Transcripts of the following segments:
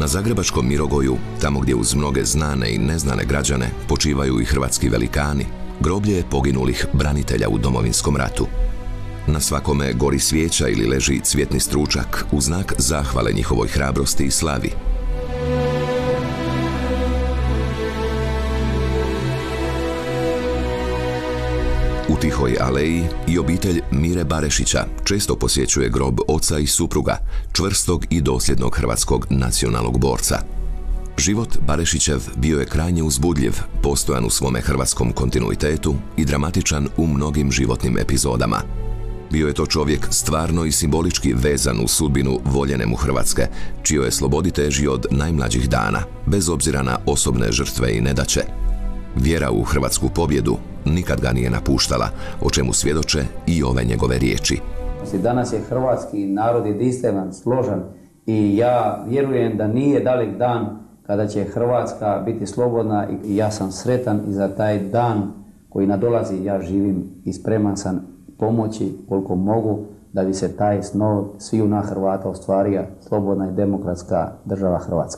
Na zagrebačkom Mirogoju, tamo gdje uz mnoge znane i neznane građane počivaju i hrvatski velikani, groblje je poginulih branitelja u Domovinskom ratu. Na svakome gori svijeća ili leži cvjetni stručak u znak zahvale njihovoj hrabrosti i slavi. U tihoj aleji i obitelj Mire Barešića često posjećuje grob oca i supruga, čvrstog i dosljednog hrvatskog nacionalnog borca. Život Barešićev bio je krajnje uzbudljiv, postojan u svome hrvatskom kontinuitetu i dramatičan u mnogim životnim epizodama. Bio je to čovjek stvarno i simbolički vezan u sudbinu voljene mu Hrvatske, čijoj je slobodi težio od najmlađih dana, bez obzira na osobne žrtve i nedaće. Vjera u hrvatsku pobjedu nikad ga nije napuštala, o čemu svjedoče i ove njegove riječi. Danas je hrvatski narod jedinstven, složan i ja vjerujem da nije dalek dan kada će Hrvatska biti slobodna i ja sam sretan i za taj dan koji nadolazi. Ja živim i spreman sam pomoći koliko mogu da bi se taj snov sviju na Hrvata ostvario, slobodna i demokratska država Hrvatska.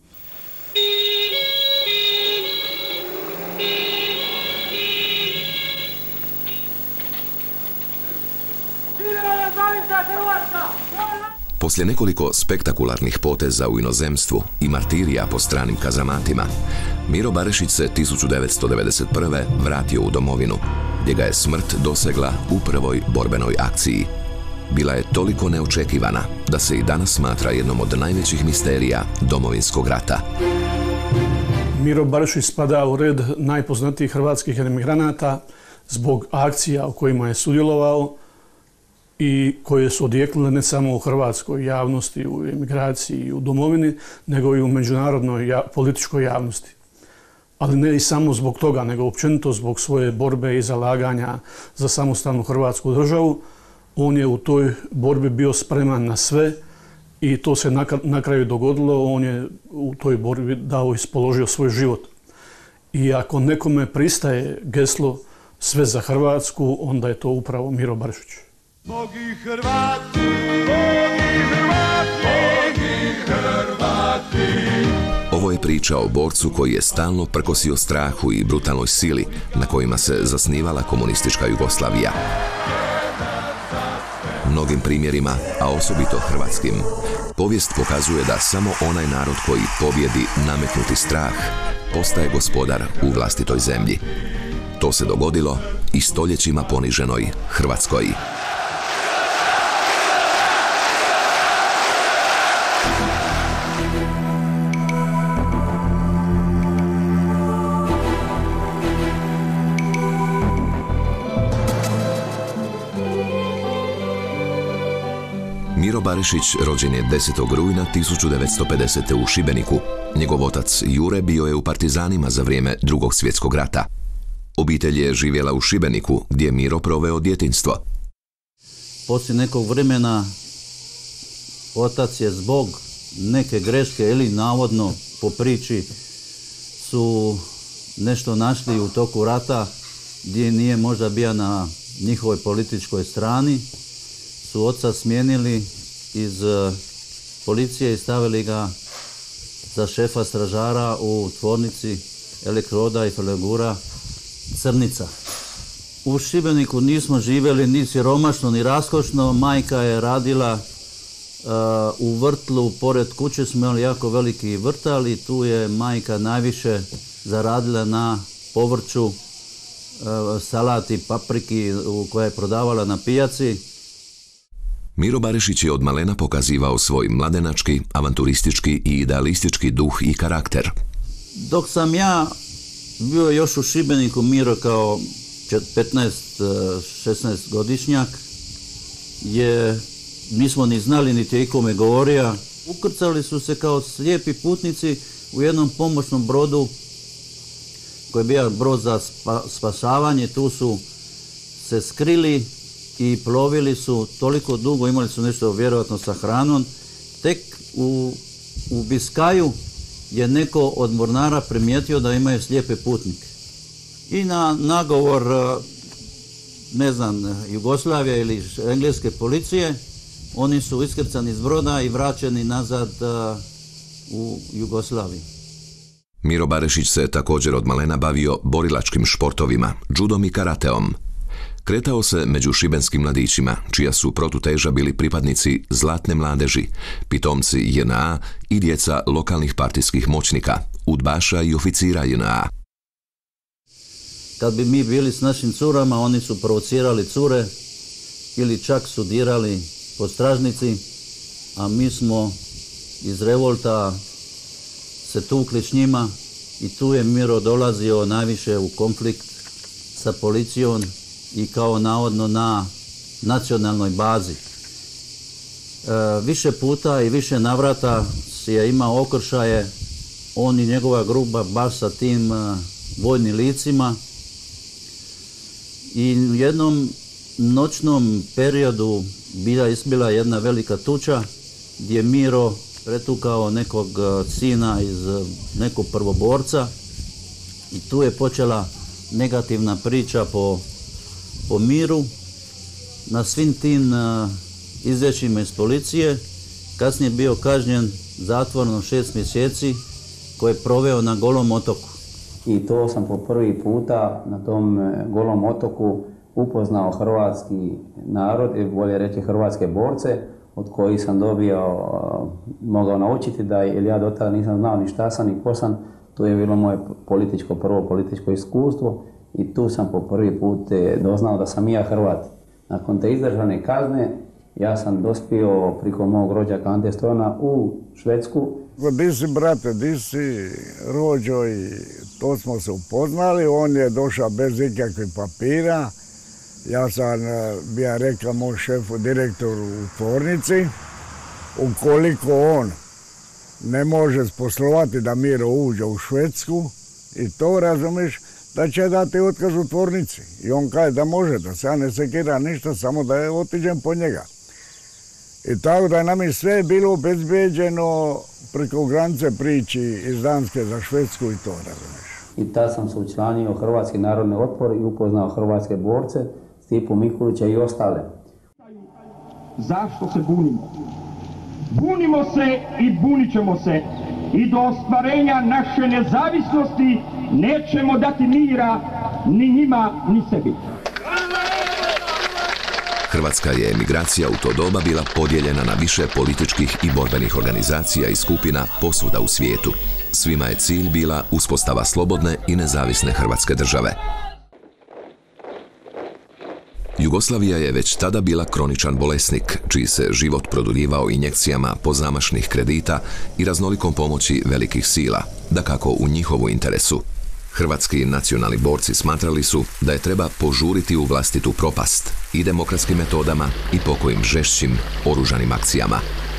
Poslije nekoliko spektakularnih poteza u inozemstvu i martirija po stranim kazamatima, Miro Barešić se 1991. vratio u domovinu, gdje ga je smrt dosegla u prvoj borbenoj akciji. Bila je toliko neočekivana da se i danas smatra jednom od najvećih misterija Domovinskog rata. Miro Barešić spada u red najpoznatijih hrvatskih emigranata zbog akcija u kojima je sudjelovao i koje su odjeknule ne samo u hrvatskoj javnosti, u emigraciji i u domovini, nego i u međunarodnoj političkoj javnosti. Ali ne i samo zbog toga, nego općenito zbog svoje borbe i zalaganja za samostalnu hrvatsku državu. On je u toj borbi bio spreman na sve i to se na kraju dogodilo. On je u toj borbi dao i položio svoj život. I ako nekome pristaje geslo sve za Hrvatsku, onda je to upravo Miro Barešić. Bogi Hrvati, bogi Hrvati, bogi Hrvati. Ovo je priča o borcu koji je stalno prkosio strahu i brutalnoj sili na kojima se zasnivala komunistička Jugoslavija. Mnogim primjerima, a osobito hrvatskim, povijest pokazuje da samo onaj narod koji pobjedi nametnuti strah postaje gospodar u vlastitoj zemlji. To se dogodilo i stoljećima poniženoj Hrvatskoj. Miro Barešić rođen je 10. rujna 1950. u Šibeniku. Njegov otac Jure bio je u partizanima za vrijeme Drugog svjetskog rata. Obitelj je živjela u Šibeniku, gdje je Miro proveo djetinjstvo. Poslije nekog vremena otac je zbog neke greške ili navodno po priči su nešto našli u toku rata gdje nije možda bio na njihovoj političkoj strani, su oca smijenili iz policije i stavili ga za šefa stražara u tvornici elektroda i felegura Crnica. U Šibeniku nismo živjeli ni siromašno ni raskošno. Majka je radila u vrtlu, pored kuće smo imali jako veliki vrtal i tu je majka najviše zaradila na povrću, salati, papriki koje je prodavala na pijaci. Miro Barešić je od malena pokazivao svoj mladenački, avanturistički i idealistički duh i karakter. Dok sam ja bio još u Šibeniku, Miro kao 15-16 godišnjak, nismo ni znali, niti je ikome govorio. Ukrcali su se kao slijepi putnici u jednom pomoćnom brodu koji je bio brod za spašavanje. Tu su se skrili i plovili su toliko dugo, imali su nešto vjerojatno sa hranom. Tek u Biskaju je neko od mornara primijetio da imaju slijepe putnike. I na nagovor, ne znam, Jugoslavije ili engleske policije, oni su iskrcani iz broda i vraćeni nazad u Jugoslaviji. Miro Barešić se također od malena bavio borilačkim športovima, džudom i karateom. Kretao se među šibenskim mladićima, čija su protuteža bili pripadnici Zlatne mladeži, pitomci JNA i djeca lokalnih partijskih moćnika, udbaša i oficira JNA. Kad bi mi bili s našim curama, oni su provocirali cure ili čak su dirali po stražnici, a mi smo iz revolta se tukli s njima i tu je Miro dolazio najviše u konflikt sa policijom i kao navodno na nacionalnoj bazi. Više puta i više navrata je imao okršaje, on i njegova grupa baš sa tim vojnim licima. I u jednom noćnom periodu izbila jedna velika tuča gdje je Miro pretukao nekog sina iz nekog prvoborca i tu je počela negativna priča po Miru. Na svim tim izvješćima iz policije kasnije bio kažnjen zatvorno 6 mjeseci koje je proveo na Golom otoku. I to sam po prvi puta na tom Golom otoku upoznao hrvatski narod, bolje reći hrvatske borce, od kojih sam mogao naučiti da, jer ja do tada nisam znao ni šta sam ni ko sam, to je bilo moje prvo političko iskustvo i tu sam po prvi put doznao da sam i ja Hrvat. Nakon te izdržane kazne ja sam dospio priko mog rođaka Ante Stojana u Švedsku. Di si, brate, di si, rođo, i to smo se upoznali, on je došao bez ikakvih papira. Ja sam bio rekao moj šefu, direktoru u tvornici, ukoliko on ne može sposlovati da Miro uđe u Švedsku i to, razumiješ, da će dati otkaz u tvornici. I on kaže da može, da se ja ne sekira ništa, samo da je otiđem po njega. I tako da nam je sve bilo obezbeđeno preko granice priči iz Danske za Švedsku i to, razumiješ. I tad sam se učlanio Hrvatski narodni otpor i upoznao hrvatske borce, Stipu Mikulića i ostale. Zašto se bunimo? Bunimo se i bunit ćemo se i do ostvarenja naše nezavisnosti nećemo dati mira ni njima ni sebi. Hrvatska je emigracija u to doba bila podijeljena na više političkih i borbenih organizacija i skupina posvuda u svijetu. Svima je cilj bila uspostava slobodne i nezavisne Hrvatske države. Jugoslavija je već tada bila kroničan bolesnik, čiji se život produljivao injekcijama pozamašnih kredita i raznolikom pomoći velikih sila, dakako u njihovu interesu. Hrvatski nacionalni borci smatrali su da je treba požuriti u vlastitu propast i demokratskim metodama i pokojim žešćim oružanim akcijama.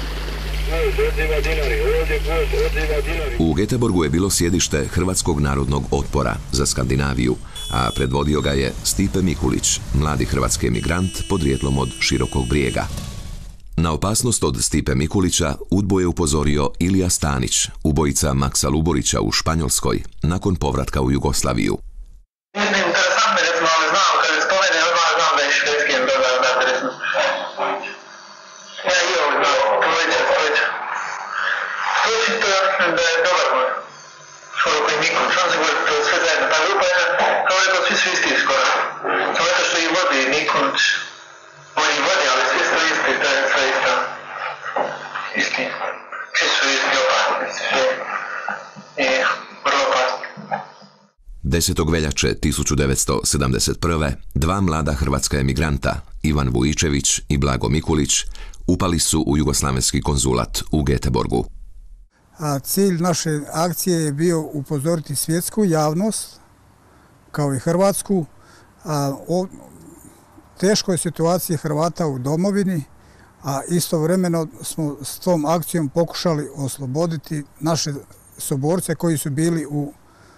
U Göteborgu je bilo sjedište Hrvatskog narodnog otpora za Skandinaviju, a predvodio ga je Stipe Mikulić, mladi hrvatski emigrant podrijetlom od Širokog Brijega. Na opasnost od Stipe Mikulića UDBU je upozorio Ilija Stanić, ubojica Maksa Luborića u Španjolskoj, nakon povratka u Jugoslaviju. Interesantno je, recimo, ali znam, kad je spomene, odmah znam da je švedski je dobro da interesno. Ja i ovo znam, Stojića. Stojić to da je dobar moj. Šoroko i Mikulić, on se govori, to je sve zajedno. Ta grupa je, kao rekao, svi su isti skoro. Samo to što i vodi Mikulić. On i vodi, ali svi su isti, to je sve isto. Isti. Svi su isti opasnici, sve. I vrlo opasni. 10. veljače 1971. dva mlada hrvatska emigranta, Ivan Vujičević i Blago Mikulić, upali su u jugoslavenski konzulat u Göteborgu. A cilj naše akcije je bio upozoriti svjetsku javnost, kao i hrvatsku, o teškoj situaciji Hrvata u domovini, a istovremeno smo s tom akcijom pokušali osloboditi naše suborce koji su bili u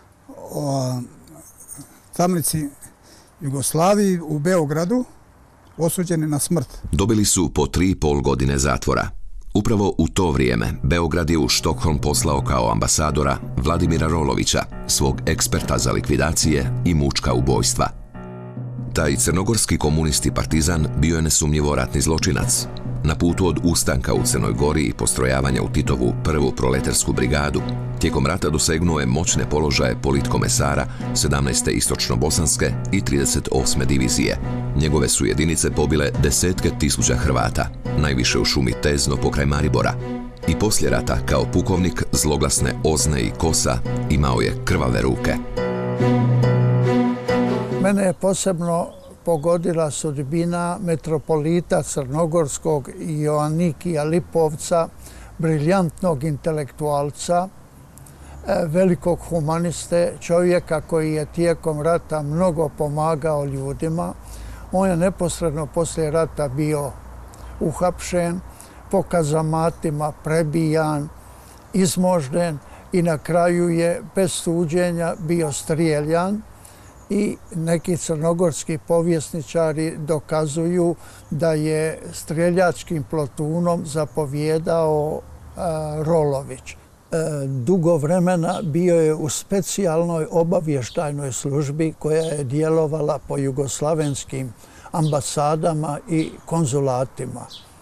tamnici Jugoslaviji u Beogradu, osuđeni na smrt. Dobili su po 3,5 godine zatvora. Upravo u to vrijeme Beograd je u Štokholm poslao kao ambasadora Vladimira Rolovića, svog eksperta za likvidacije i mučka ubojstva. Taj crnogorski komunist i partizan bio je nesumnjivo ratni zločinac. Na putu od ustanka u Crnoj Gori i postrojavanja u Titovu prvu proletarsku brigadu, tijekom rata dosegnuo je moćne položaje politkomesara 17. istočno-bosanske i 38. divizije. Njegove su jedinice pobile desetke tisuća Hrvata, najviše u šumi Tezno pokraj Maribora. I poslije rata, kao pukovnik zloglasne Ozne i Kosa, imao je krvave ruke. Mene je posebno pogodila sudbina metropolita Crnogorskog Joannikija Lipovca, briljantnog intelektualca, velikog humaniste, čovjeka koji je tijekom rata mnogo pomagao ljudima. On je neposredno poslije rata bio uhapšen, po kazamatima prebijan, izmožden i na kraju je bez suđenja bio strijeljan. I neki crnogorski povjesničari dokazuju da je streljačkim plotunom zapovjedao Rolović. Dugo vremena bio je u specijalnoj obavještajnoj službi koja je djelovala po jugoslavenskim ambasadama i konzulatima.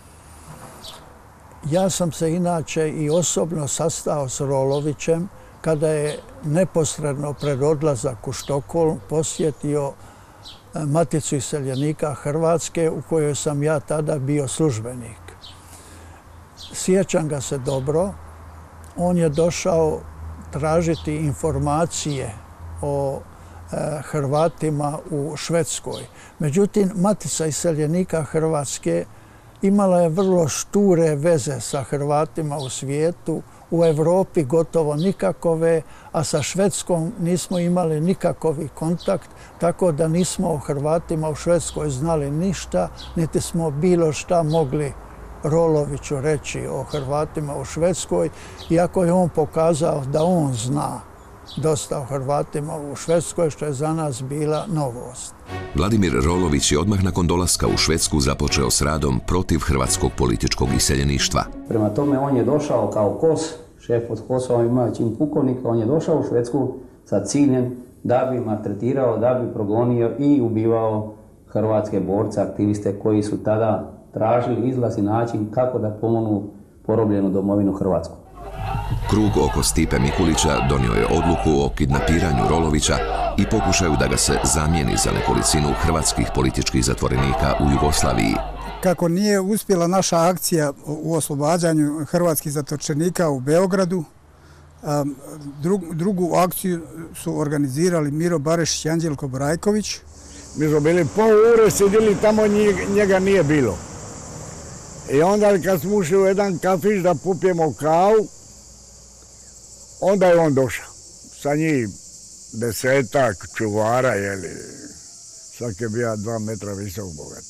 Ja sam se inače i osobno sastao s Rolovićem kada je neposredno pred odlazak u Štokholm posjetio Maticu iseljenika Hrvatske u kojoj sam ja tada bio službenik. Sjećam ga se dobro. On je došao tražiti informacije o Hrvatima u Švedskoj. Međutim, Matica iseljenika Hrvatske imala je vrlo šture veze sa Hrvatima u svijetu, u Europi gotovo nikakove, a sa Švedskom nismo imali nikakovi kontakt, tako da nismo o Hrvatima u Švedskoj znali ništa, niti smo bilo šta mogli Roloviću reći o Hrvatima u Švedskoj, iako je on pokazao da on zna dosta o Hrvatima u Švedskoj, što je za nas bila novost. Vladimir Rolović je odmah nakon dolaska u Švedsku započeo s radom protiv hrvatskog političkog iseljeništva. Prema tome on je došao kao Kos, šef od Kosova imao čin pukovnika, on je došao u Švedsku sa ciljem da bi maltretirao, da bi progonio i ubivao hrvatske borce, aktiviste koji su tada tražili izlaz i način kako da pomognu porobljenu domovinu Hrvatsku. Krug oko Stipe Mikulića donio je odluku o kidnapiranju Rolovića i pokušaju da ga se zamijeni za nekolicinu hrvatskih političkih zatvorenika u Jugoslaviji. Kako nije uspjela naša akcija u oslobađanju hrvatskih zatočenika u Beogradu, drugu akciju su organizirali Miro Barešić i Anđelko Brajković. Mi smo bili pol ure, sjedili tamo, njega nije bilo. I onda kad smo ušli u jedan kafić da popijemo kavu, onda je on došao. Sa njih 10-ak čuvara, svaki je bio 2 metra visok, bogati.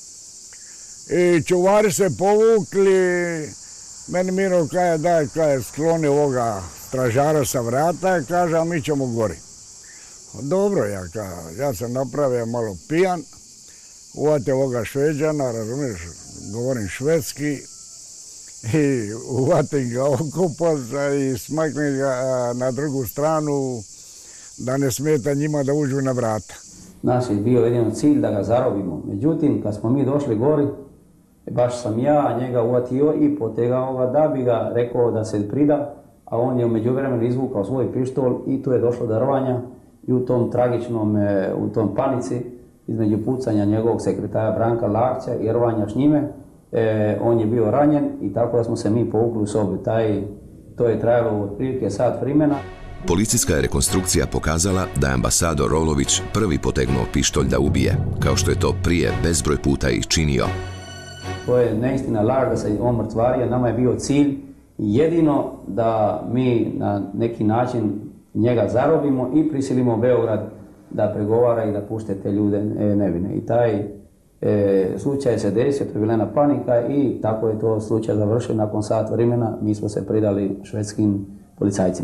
I čuvari se povukli, meni Miro kaže, daj, skloni ovoga stražara sa vrata, kaže, a mi ćemo gori. Dobro, ja sam napravio malo pijan, uvate ovoga Šveđana, razumiješ, govorim švedski, i uvatim ga okopaca i smaknem ga na drugu stranu da ne smeta njima da uđu na vrata. Naš je bio jedino cilj da ga zarobimo. Međutim, kad smo mi došli gori, baš sam ja njega uvatio i potegao ga da bi ga rekao da se prida, a on je u međuvremenu izvukao svoj pištolj i tu je došlo do rvanja i u tom tragičnom, u tom panici između pucanja njegovog sekretara Branka Larća i rvanja s njime, on je bio ranjen i tako da smo se mi povukli u sobi. To je trajalo otprilike sat vremena. Policijska je rekonstrukcija pokazala da je ambasador Rolović prvi potegnuo pištolj da ubije, kao što je to prije bezbroj puta i činio. To je neistina, laž da se on mrtvario. Nama je bio cilj jedino da mi na neki način njega zarobimo i prisilimo Beograd da pregovara i da pušte te ljude nevine. I taj slučaj se desio, to je bila jedna panika i tako je to slučaj završio. Nakon sat vremena mi smo se pridali švedskim policajcima.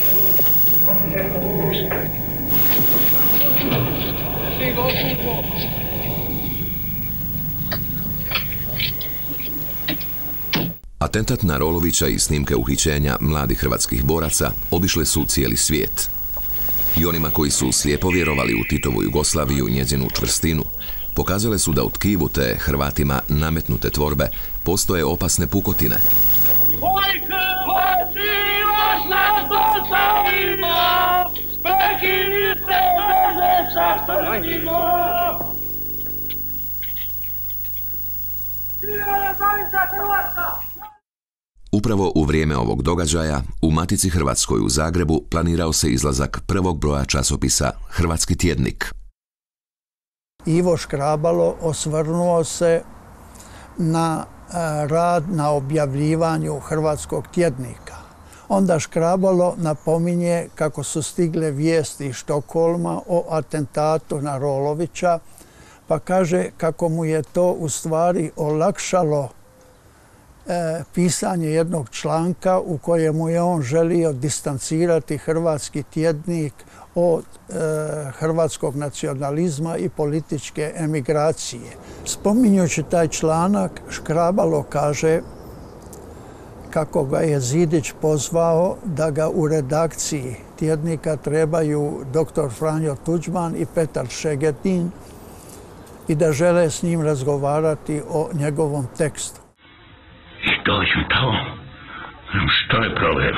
Atentat na Rolovića i snimke uhićenja mladih hrvatskih boraca obišle su cijeli svijet. I onima koji su slijepo vjerovali u Titovu Jugoslaviju i njezinu čvrstinu, pokazale su da u tkivu te Hrvatima nametnute tvorbe postoje opasne pukotine. Upravo u vrijeme ovog događaja u Matici Hrvatskoj u Zagrebu planirao se izlazak prvog broja časopisa Hrvatski tjednik. Ivo Škrabalo osvrnuo se na rad na objavljivanju Hrvatskog tjednika. Onda Škrabalo napominje kako su stigle vijesti iz Štokholma o atentatu na Rolovića, pa kaže kako mu je to u stvari olakšalo pisanje jednog članka u kojemu je on želio distancirati Hrvatski tjednik od hrvatskog nacionalizma i političke emigracije. Spominjući taj članak, Škrabalo kaže kako ga je Zidić pozvao da ga u redakciji tjednika trebaju dr. Franjo Tuđman i Petar Šegetin i da žele s njim razgovarati o njegovom tekstu. I dođem tamo, što je problem?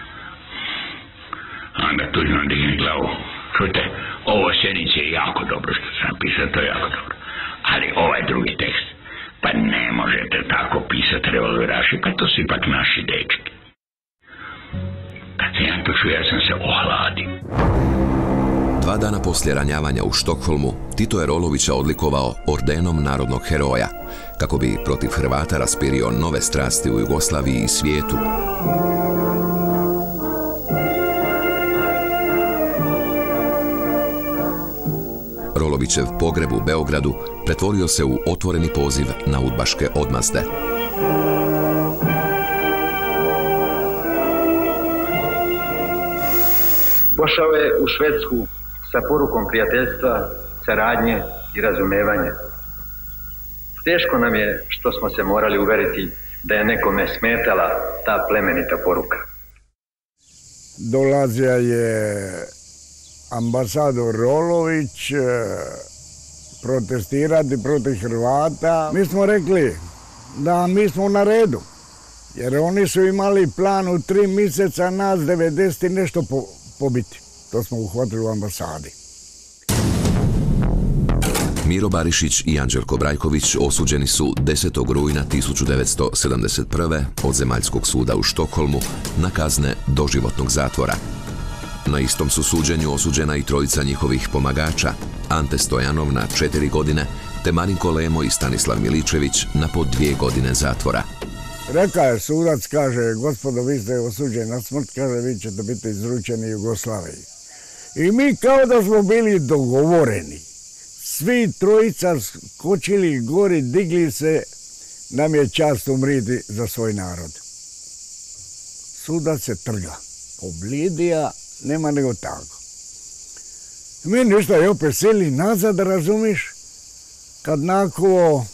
Onda Tuđman digne glavu. Čujte, ovo sjednice je jako dobro što sam napisao, to je jako dobro. Ali ovaj drugi tekst, pa ne možete tako pisati revolveraši, pa to su ipak naši dečki. Kad sam ja to čuo, ja sam se ohladio. 2 dana poslije ranjavanja u Štokholmu, Tito je Rolovića odlikovao ordenom narodnog heroja, kako bi protiv Hrvata raspirio nove strasti u Jugoslaviji i svijetu. Rolovićev pogreb u Beogradu pretvorio se u otvoreni poziv na udbaške odmazde. Pošao je u Švedsku sa porukom prijateljstva, saradnje i razumevanja. Teško nam je što smo se morali uveriti da je nekome smetala ta plemenita poruka. Dolazio je ambasador Rolović protestirati protiv Hrvata. Mi smo rekli da mi smo na redu, jer oni su imali plan u 3 mjeseca nas 90 i nešto pobiti. To smo uhvatili u ambasadi. Miro Barišić i Anđelko Brajković osuđeni su 10. rujna 1971. od Zemaljskog suda u Štokholmu na kazne doživotnog zatvora. Na istom su suđenju osuđena i 3 njihovih pomagača, Ante Stojanov na 4 godine, te Marinko Lemo i Stanislav Miličević na po 2 godine zatvora. Reka je sudac, kaže, gospodo, vi ste osuđeni na smrt, kaže, vi ćete biti izručeni Jugoslaviji. I mi kao da smo bili dogovoreni. Svi 3 skočili gori, digli se, nam je čast umriti za svoj narod. Sudac se trga, oblidija, nema nego tako. Mi ništa je opet seli nazad, razumiš, kad nakon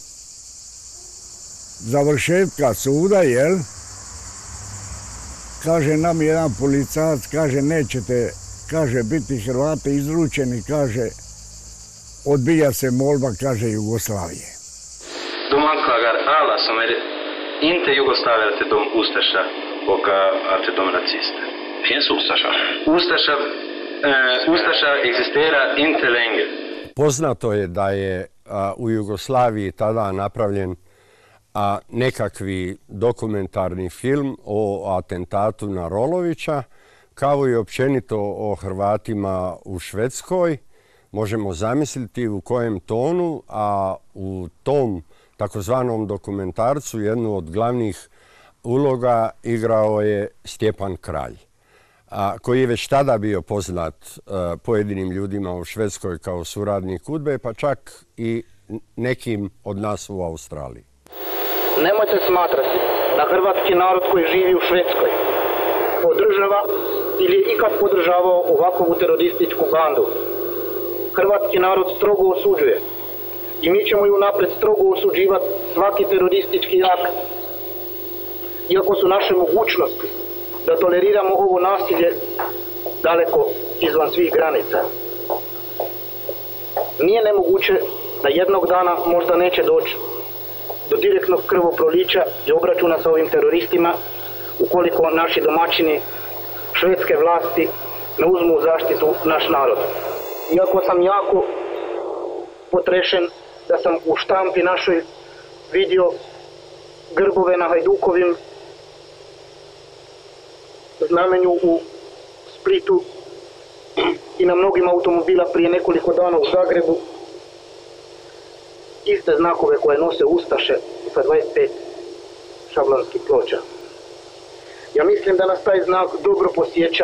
završetka suda, jel, kaže nam jedan policajac, kaže, nećete, kaže, biti Hrvati izručeni, kaže, odbija se molba, kaže, Jugoslavije. De anklagar alla som är inte jugoslavier till de Ustasja och till de nazister. Finns Ustasja? Ustasja existerar inte längre. Poznato je da je u Jugoslaviji tada napravljen nekakvi dokumentarni film o atentatu na Rolovića, kao i općenito o Hrvatima u Švedskoj. Možemo zamisliti u kojem tonu, a u tom takozvanom dokumentarcu jednu od glavnih uloga igrao je Stjepan Kralj, koji je već tada bio poznat pojedinim ljudima u Švedskoj kao suradnik UDBE, pa čak i nekim od nas u Australiji. Nemojte smatrati da hrvatski narod koji živi u Švedskoj podržava ili je ikad podržavao ovakvu terorističku bandu. Hrvatski narod strogo osuđuje i mi ćemo i unapred strogo osuđivati svaki teroristički akt, iako su naše mogućnosti da toleriramo ovo nasilje daleko izvan svih granica. Nije nemoguće da jednog dana možda neće doći do direktnog krvoprolića i obračuna sa ovim teroristima ukoliko naši domaćini švedske vlasti ne uzmu u zaštitu naš narod. Iako sam jako potrešen da sam u štampi našoj vidio grbove na Hajdukovim znamenju u Splitu i na mnogim automobila prije nekoliko dana u Zagrebu, iste znakove koje nose ustaše sa 25 šablonskih ploča. Ja mislim da nas taj znak dobro posjeća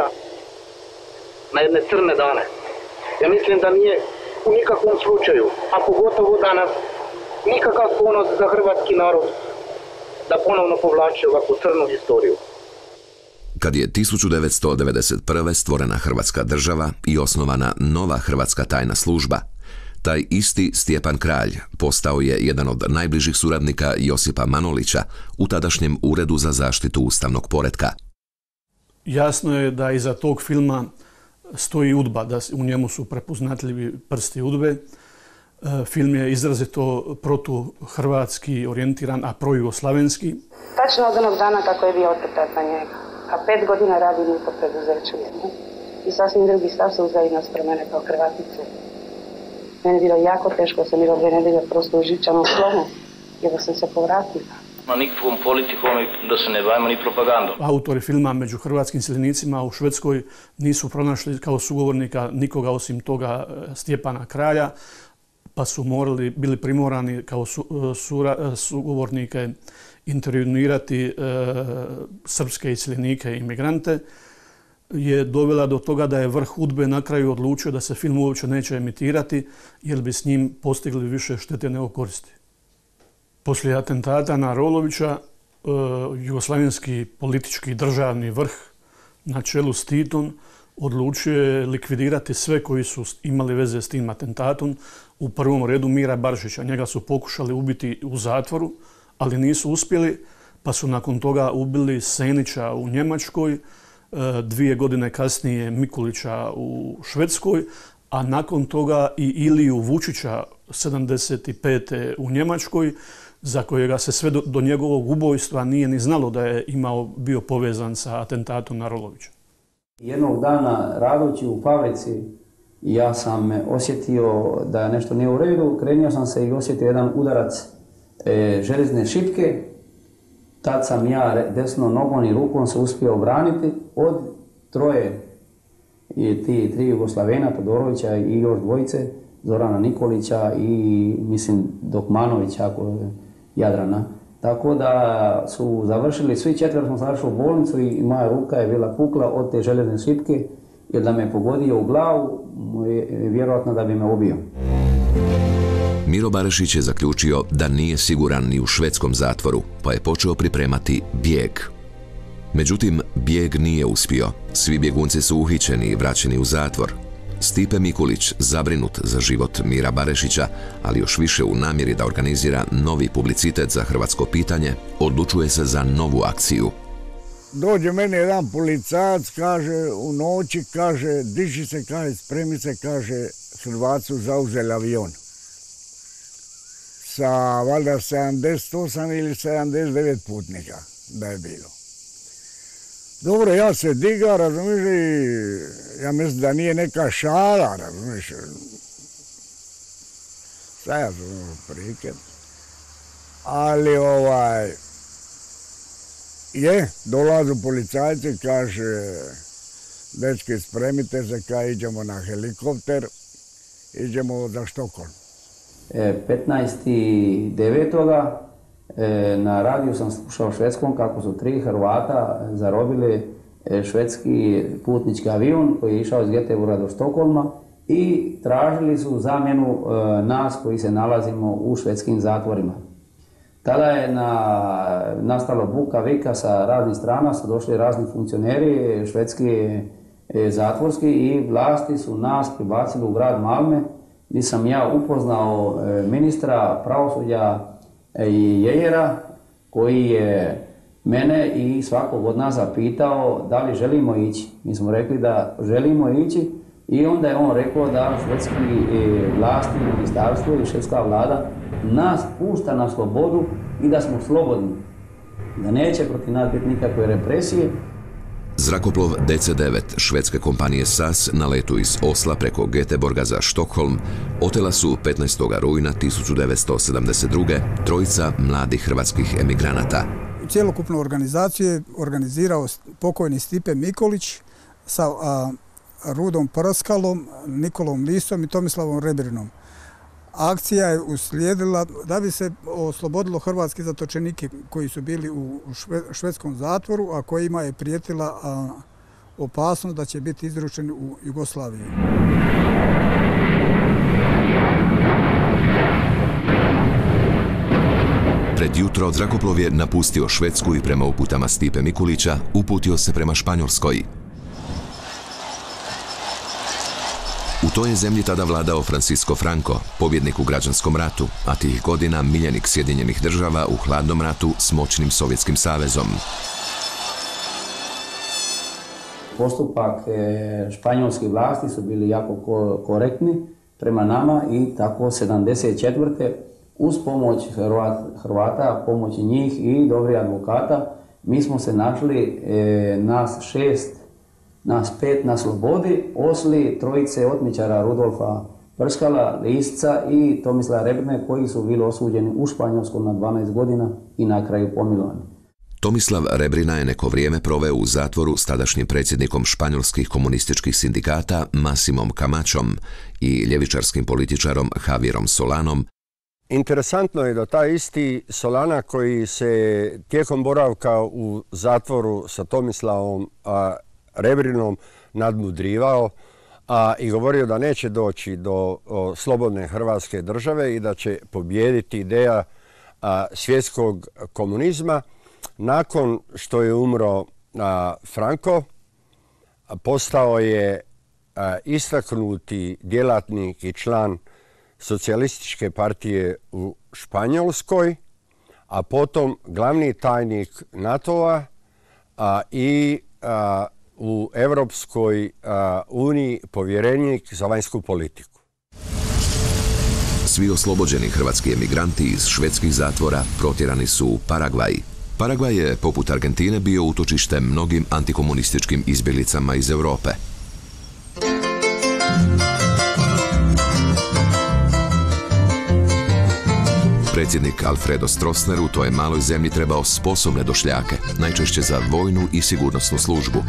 na jedne crne dane. Ja mislim da nije u nikakvom slučaju, a pogotovo danas, nikakav ponos za hrvatski narod da ponovno povlači ovakvu crnu historiju. Kad je 1991. stvorena Hrvatska država i osnovana nova Hrvatska tajna služba, taj isti Stjepan Kralj postao je jedan od najbližih suradnika Josipa Manolića u tadašnjem Uredu za zaštitu ustavnog poretka. Jasno je da iza tog filma stoji UDBA, da u njemu su prepoznatljivi prsti UDBE. Film je izrazito protuhrvatski orijentiran, a projugoslavenski. Tačno od onog dana kako je bio otvrtat na njega. A 5 godina radim u to preduzeću jedno. I sasvim drugi stav se uzeli nas pre mene kao Hrvatice. Meni je bilo jako teško, sam bila 2 nedelje prosto u žičanom slomu, jer da sam se povratila. Nikakvom politikom da se ne bavimo ni propagandom. Autori filma među hrvatskim iseljenicima u Švedskoj nisu pronašli kao sugovornika nikoga osim toga Stjepana Kralja, pa su bili primorani kao sugovornike intervjuirati srpske iseljenike i imigrante, je dovela do toga da je vrh UDBE na kraju odlučio da se film uopće neće emitirati jer bi s njim postigli više štete nego koristi. Poslije atentata na Rolovića, jugoslavenski politički državni vrh na čelu s Titom odlučio je likvidirati sve koji su imali veze s tim atentatom, u prvom redu Mira Barišića. Njega su pokušali ubiti u zatvoru, ali nisu uspjeli, pa su nakon toga ubili Senića u Njemačkoj, 2 godine kasnije Mikulića u Švedskoj, a nakon toga i Iliju Vučića 75. u Njemačkoj, za kojega se sve do njegovog ubojstva nije ni znalo da je bio povezan sa atentatom na Rolovića. Jednog dana radući u fabrici ja sam osjetio da nešto nije u redu, krenio sam se i osjetio jedan udarac željezne šipke. Tad sam ja desnom nogom i rukom se uspio obraniti od 3 Jugoslavena, Todorovića i još 2, Zorana Nikolića i mislim Dokmanovića, Jadrana. Tako da su završili, svi 4 smo završili u bolnicu i moja ruka je bila pukla od te željezne šipke, jer da me pogodio u glavu, vjerojatno da bi me ubio. Miro Barišić je zaključio da nije siguran ni u švedskom zatvoru, pa je počeo pripremati bijeg. Međutim, bijeg nije uspio. Svi bjegunci su uhićeni i vraćeni u zatvor. Stipe Mikulić, zabrinut za život Mira Barišića, ali još više u namjeri da organizira novi publicitet za hrvatsko pitanje, odlučuje se za novu akciju. Dođe meni jedan policajac, kaže, u noći, kaže, diži se, kaže, spremi se, kaže, Hrvati su zauzeli avion. Sa, valjda, 78 ili 79 putnika da je bilo. Dobro, ja se diga, razumiješ, i ja mislim da nije neka šala, razumiješ. Sad ja sam priked. Ali dolazu policajci, kaže, dečki, spremite se, kaj iđemo na helikopter, idemo za Štokholm. 15.9. na radiju sam slušao švedskom kako su 3 Hrvata zarobili švedski putnički avion koji je išao iz Göteborga do Štokholma i tražili su zamjenu nas koji se nalazimo u švedskim zatvorima. Tada je nastalo buka vika sa raznih strana, su došli razni funkcioneri švedski zatvorski i vlasti su nas pribacili u grad Malme, gdje sam ja upoznao ministra pravosuđa Jejera, koji je mene i svakog od nas zapitao da li želimo ići. Mi smo rekli da želimo ići I onda je on rekao da švedski vlasti, ministarstvo i švedska vlada nas pušta na slobodu i da smo slobodni. Da neće protiv nas biti nikakve represije. Zrakoplov DC-9 švedske kompanije SAS na letu iz Osla preko Göteborga za Štokholm otela su 15. rujna 1972. trojica mladih hrvatskih emigranata. Cjelokupnu organizaciju je organizirao pokojni Stipe Mikolić sa Rudom Prskalom, Nikolom Lisom i Tomislavom Rebrinom. Akcija je uslijedila da bi se oslobodilo hrvatski zatočenike koji su bili u švedskom zatvoru, a kojima je prijetila opasnost da će biti izručeni u Jugoslaviju. Pred jutro zrakoplov je napustio Švedsku i prema uputama Stipe Mikulića uputio se prema Španjolskoj. U toj je zemlji tada vladao Francisco Franco, pobjednik u građanskom ratu, a tih godina miljenik Sjedinjenih država u hladnom ratu s moćnim Sovjetskim savezom. Postupak španjolskih vlasti su bili jako korektni prema nama i tako 1974. uz pomoć Hrvata, pomoći njih i dobrih advokata, mi smo se našli, nas 6, nas 5 na slobodi, Osli, trojice otmičara Rudolfa Prskala, Lisca i Tomislava Rebrine, koji su bili osuđeni u Španjolskom na 12 godina i na kraju pomilovani. Tomislav Rebrina je neko vrijeme proveo u zatvoru s tadašnjim predsjednikom španjolskih komunističkih sindikata Masimom Camačom i ljevičarskim političarom Javierom Solanom. Interesantno je da taj isti Solana koji se tijekom boravka u zatvoru sa Tomislavom Rebrinom nadmudrivao i govorio da neće doći do slobodne Hrvatske države i da će pobijediti ideja svjetskog komunizma. Nakon što je umro Franco, postao je istaknuti djelatnik i član Socijalističke partije u Španjolskoj, a potom glavni tajnik NATO-a i u Europskoj uniji povjerenik za vanjsku politiku. Svi oslobođeni hrvatski emigranti iz švedskih zatvora protjerani su u Paragvaj. Paragvaj je, poput Argentine, bio utočište mnogim antikomunističkim izbjeglicama iz Europe. Predsjednik Alfredo Stroessner u toj maloj zemlji trebao sposobne došljake, najčešće za vojnu i sigurnosnu službu.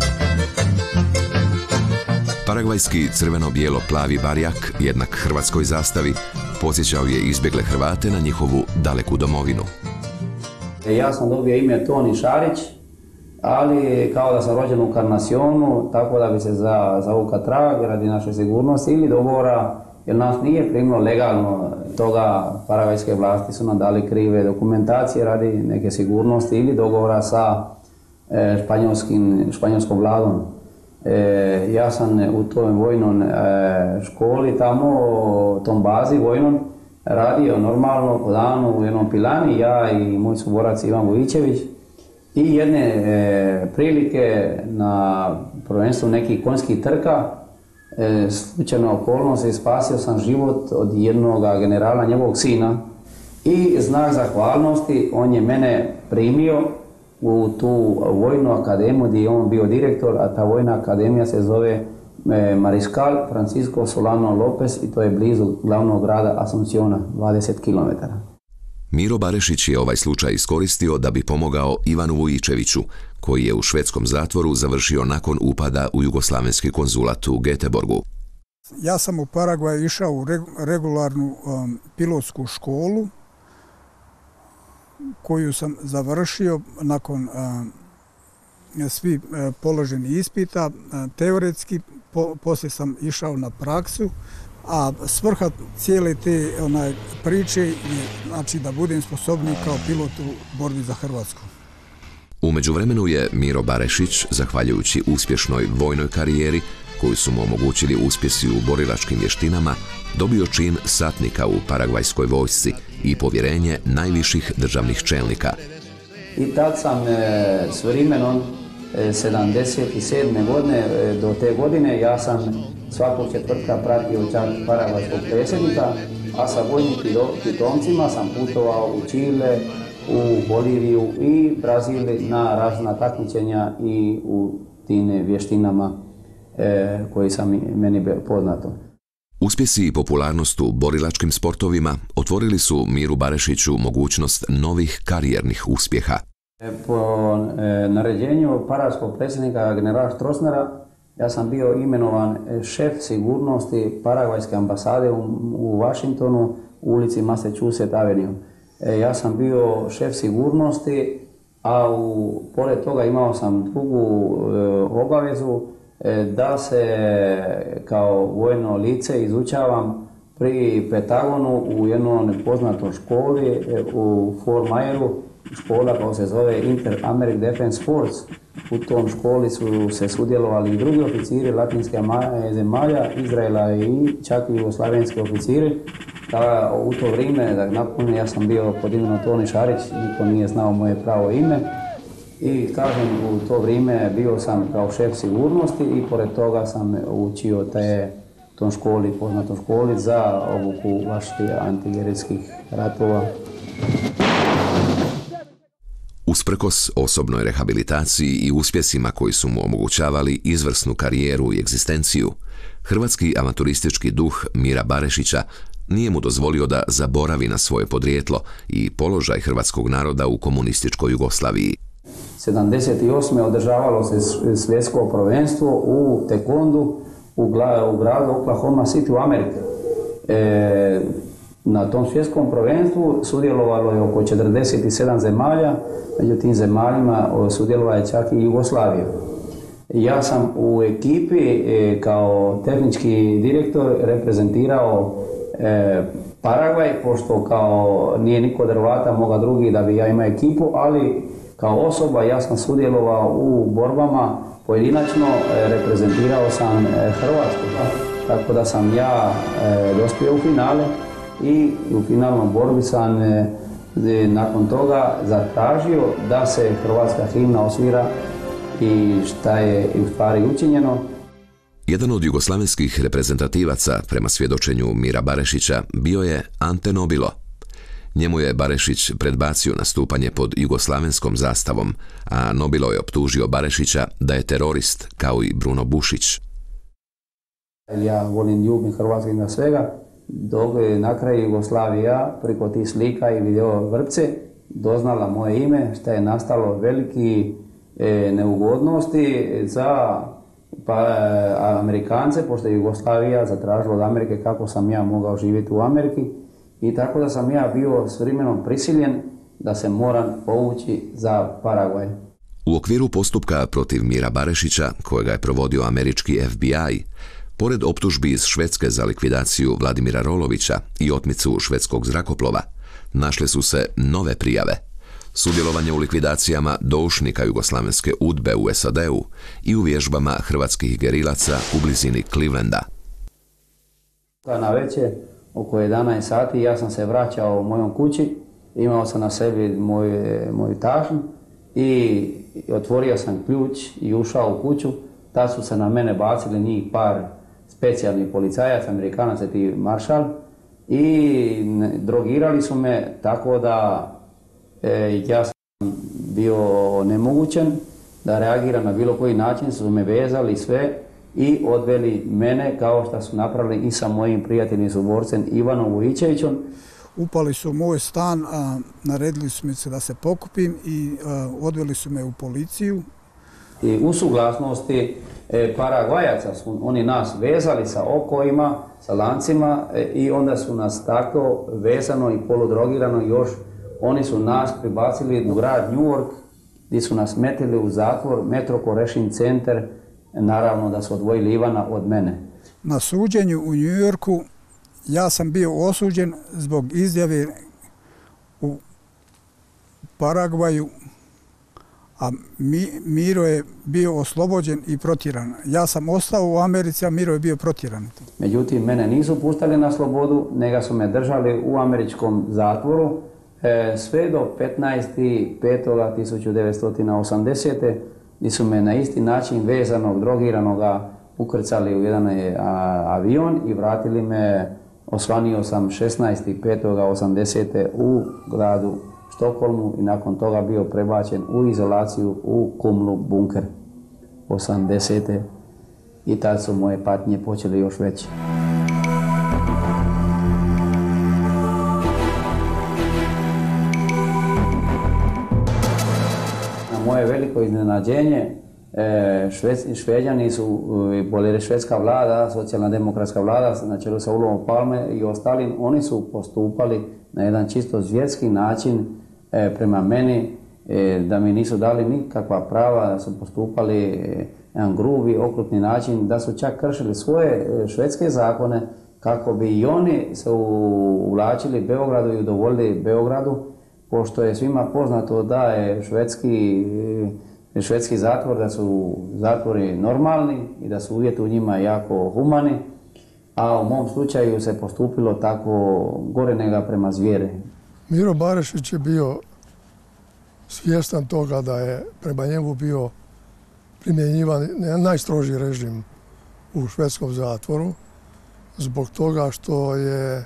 Paragvajski crveno-bijelo-plavi barjak, jednak hrvatskoj zastavi, podsjećao je izbjegle Hrvate na njihovu daleku domovinu. Ja sam dobio ime Toni Šarić, ali kao da sam rođen u Karnasionu, tako da bi se zavukao trag radi naše sigurnosti ili dogovora, jer nas nije primilo legalno. Toga paragvajske vlasti su nam dali krive dokumentacije radi neke sigurnosti ili dogovora sa španjolskom vladom. Ja sam u toj vojnom školi tamo, tom bazi vojnom, radio normalno po danu u jednom pilani, ja i moj suborac Ivan Vujičević. I jedne prilike na prvenstvu nekih konjskih trka, slučajna okolnost i spasio sam život od jednog generala, njegovog sina. I znak zahvalnosti, on je mene primio u tu vojnu akademiju gdje je on bio direktor, a ta vojna akademija se zove Mariskal Francisco Solano Lopez i to je blizu glavnog grada Asunciona, 20 km. Miro Barešić je ovaj slučaj iskoristio da bi pomogao Ivanu Vujičeviću, koji je u švedskom zatvoru završio nakon upada u jugoslavenski konzulat u Göteborgu. Ja sam u Paragvaju išao u regularnu pilotsku školu koju sam završio nakon svih položenih ispita, teoretski, poslije sam išao na praksu, a svrha cijele te priče je znači da budem sposobniji kao pilot u borbi za Hrvatsku. U međuvremenu je Miro Barešić, zahvaljujući uspješnoj vojnoj karijeri, koju su mu omogućili uspjesi u borilačkim vještinama, dobio čin satnika u paragvajskoj vojsci i povjerenje najviših državnih čelnika. I tad sam s vremenom 77. godine do te godine ja sam svakog četvrtka pratio čak paragvajskog predsjednika, a sa vojnim pitomcima sam putovao u Čile, u Boliviju i Brazil na razna takmičenja i u tim vještinama koji sam meni poznato. Uspjesi i popularnost u borilačkim sportovima otvorili su Miru Barešiću mogućnost novih karijernih uspjeha. Po naređenju paragvajskog predsjednika generala Stroessnera ja sam bio imenovan šef sigurnosti Paragvajske ambasade u Washingtonu u ulici Massachusetts Avenue. Ja sam bio šef sigurnosti, a pored toga imao sam drugu obavezu da se kao vojno lice izučavam pri Pentagonu u jednoj nepoznatoj školi u Fort Myeru, škola koja se zove Inter-American Defense Force. U tom školi su se sudjelovali i drugi oficiri latinske zemalja, Izraela i čak i jugoslavenski oficiri. U to vrijeme, da napomenu, ja sam bio pod imenom Toni Šarić, niko nije znao moje pravo ime. I kažem, u to vrijeme bio sam kao šef sigurnosti i pored toga sam učio tom školi, poznatom školi za obuku vaših antigerilskih ratova. Usprkos osobnoj rehabilitaciji i uspjesima koji su mu omogućavali izvrsnu karijeru i egzistenciju, hrvatski avanturistički duh Mira Barešića nije mu dozvolio da zaboravi na svoje podrijetlo i položaj hrvatskog naroda u komunističkoj Jugoslaviji. 1978. održavalo se svjetsko prvenstvo u taekwondu u gradu Oklahoma City u Americi. Na tom svjetskom prvenstvu sudjelovalo je oko 47 zemalja, među tim zemaljima sudjelovala je čak i Jugoslavija. Ja sam u ekipi kao tehnički direktor reprezentirao Paragvaj, pošto kao nije niko od Hrvata moga drugi da bi ja imao ekipu, ali kao osoba ja sam sudjelovao u borbama, pojedinačno reprezentirao sam Hrvatsku, tako da sam ja dospio u finale i u finalnom borbi sam nakon toga zatražio da se hrvatska himna osvira i šta je u stvari učinjeno. Jedan od jugoslavenskih reprezentativaca prema svjedočenju Mira Barešića bio je Ante Nobilo. Njemu je Barešić predbacio nastupanje pod jugoslavenskom zastavom, a Nobilo je optužio Barešića da je terorist, kao i Bruno Bušić. Ja volim, ljubim Hrvatske na svega, dok na kraju Jugoslavija preko tih slika i video vrpce doznala moje ime, što je nastalo veliki neugodnosti za Amerikance, pošto je Jugoslavija zatražila od Amerike kako sam ja mogao živjeti u Ameriki. I tako da sam ja bio s vremenom prisiljen da se moram povući za Paragvaj. U okviru postupka protiv Mira Barešića, kojega je provodio američki FBI, pored optužbi iz Švedske za likvidaciju Vladimira Rolovića i otmicu švedskog zrakoplova, našle su se nove prijave. Sudjelovanje u likvidacijama doušnika jugoslavenske UDBE u SAD-u i u vježbama hrvatskih gerilaca u blizini Clevelanda. Na večer, oko 11 sati, ja sam se vraćao u mojom kući, imao sam na sebi moju tašnu i otvorio sam ključ i ušao u kuću. Tad su se na mene bacili njih par specijalnih policajaca, Amerikanaca i maršal, i drogirali su me tako da ja sam bio nemogućen da reagiram na bilo koji način, su me vezali sve i odveli mene kao što su napravili i sa mojim prijateljim suborcem Ivanom Vujičevićom. Upali su u moj stan, naredili su mi se da se pokupim i odveli su me u policiju. I u suglasnosti Paragvajaca su oni nas vezali sa okojima, sa lancima i onda su nas tako vezano i poludrogirano još, oni su nas pribacili u grad New York gdje su nas metili u zatvor Metro Correction Center, naravno da su odvojili Ivana od mene. Na suđenju u New Yorku ja sam bio osuđen zbog izjave u Paragvaju, a Miro je bio oslobođen i protjeran. Ja sam ostao u Americi, a Miro je bio protjeran. Međutim, mene nisu puštali na slobodu, nego su me držali u američkom zatvoru sve do 15.5.1980. gdje su me na isti način vezanog, drogiranoga ukrcali u jedan avion i vratili me, osvanio sam 16.5.80. u gradu Štokholmu i nakon toga bio prebačen u izolaciju u Kumlu bunker 80. I tad su moje patnje počele još veće. Na moje veliko iznenađenje, Šveđani su, bolje švedska vlada, socijalna demokratska vlada na čelu sa Olovom Palme i ostalim, oni su postupali na jedan čisto zvjerski način prema meni, da mi nisu dali nikakva prava, da su postupali jedan grubi, okrutni način, da su čak kršili svoje švedske zakone kako bi i oni se uvlačili Beogradu i udovoljili Beogradu, pošto je svima poznato da je švedski zatvor, da su zatvori normalni i da su uvjeti u njima jako humani, a u mom slučaju se postupilo tako gore nego prema zvijeri. Miro Barešić je bio svjestan toga da je prema njemu bio primjenjivan najstrožiji režim u švedskom zatvoru, zbog toga što je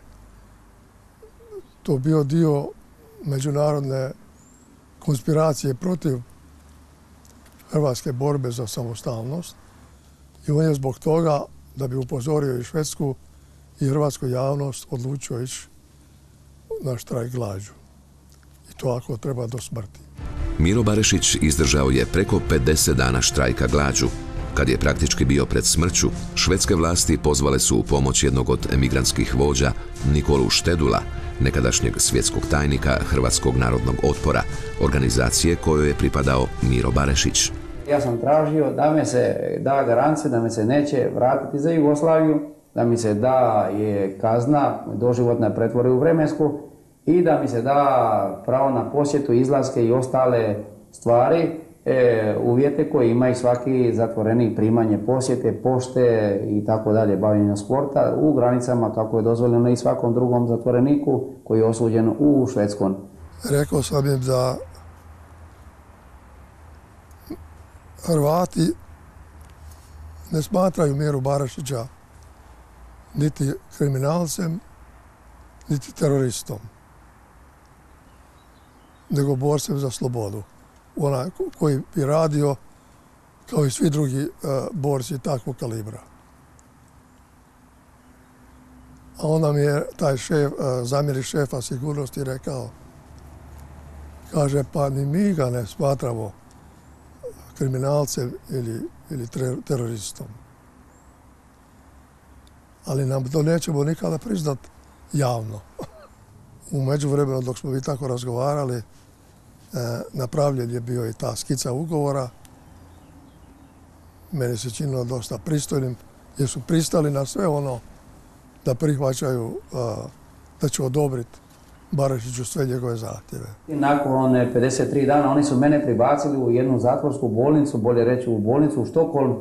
to bio dio međunarodne konspiracije protiv hrvatske borbe za samostalnost i on je zbog toga, da bi upozorio i švedsku i hrvatsku javnost, odlučio ići na štrajk glađu. I to ako treba do smrti. Miro Barešić izdržao je preko 50 dana štrajka glađu. Kad je praktički bio pred smrću, švedske vlasti pozvale su u pomoć jednog od emigrantskih vođa, Nikolu Štedula, nekadašnjeg svjetskog tajnika Hrvatskog narodnog otpora, organizacije kojoj je pripadao Miro Barešić. Ja sam tražio da me se da garancija da me se neće vratiti za Jugoslaviju, da mi se da je kazna doživotna pretvori u vremensku i da mi se da pravo na posjetu, izlaske i ostale stvari, uvjete koje ima i svaki zatvorenik, primanje posjete, pošte i tako dalje, bavljenja sporta u granicama kako je dozvoljeno i svakom drugom zatvoreniku koji je osuđen u Švedskom. Rekao sam im da Hrvati ne smatraju Miru Barešića niti kriminalcem, niti teroristom, nego borcem za slobodu. Onaj koji bi radio kao i svi drugi borci takvog kalibra. A onda mi je taj zamjenik šefa sigurnosti rekao, kaže, pa ni mi ga ne smatramo kriminalcem ili teroristom. Ali nam to nećemo nikada priznat javno. U međuvremenu dok smo mi tako razgovarali, napravljen je bio i ta skica ugovora. Meni se činilo dosta pristojnim, jer su pristali na sve ono da prihvaćaju, da će odobriti Barešiću sve njegove zahtjeve. Nakon 53 dana oni su mene pribacili u jednu zatvorsku bolnicu, bolje reći u bolnicu u Štokholm,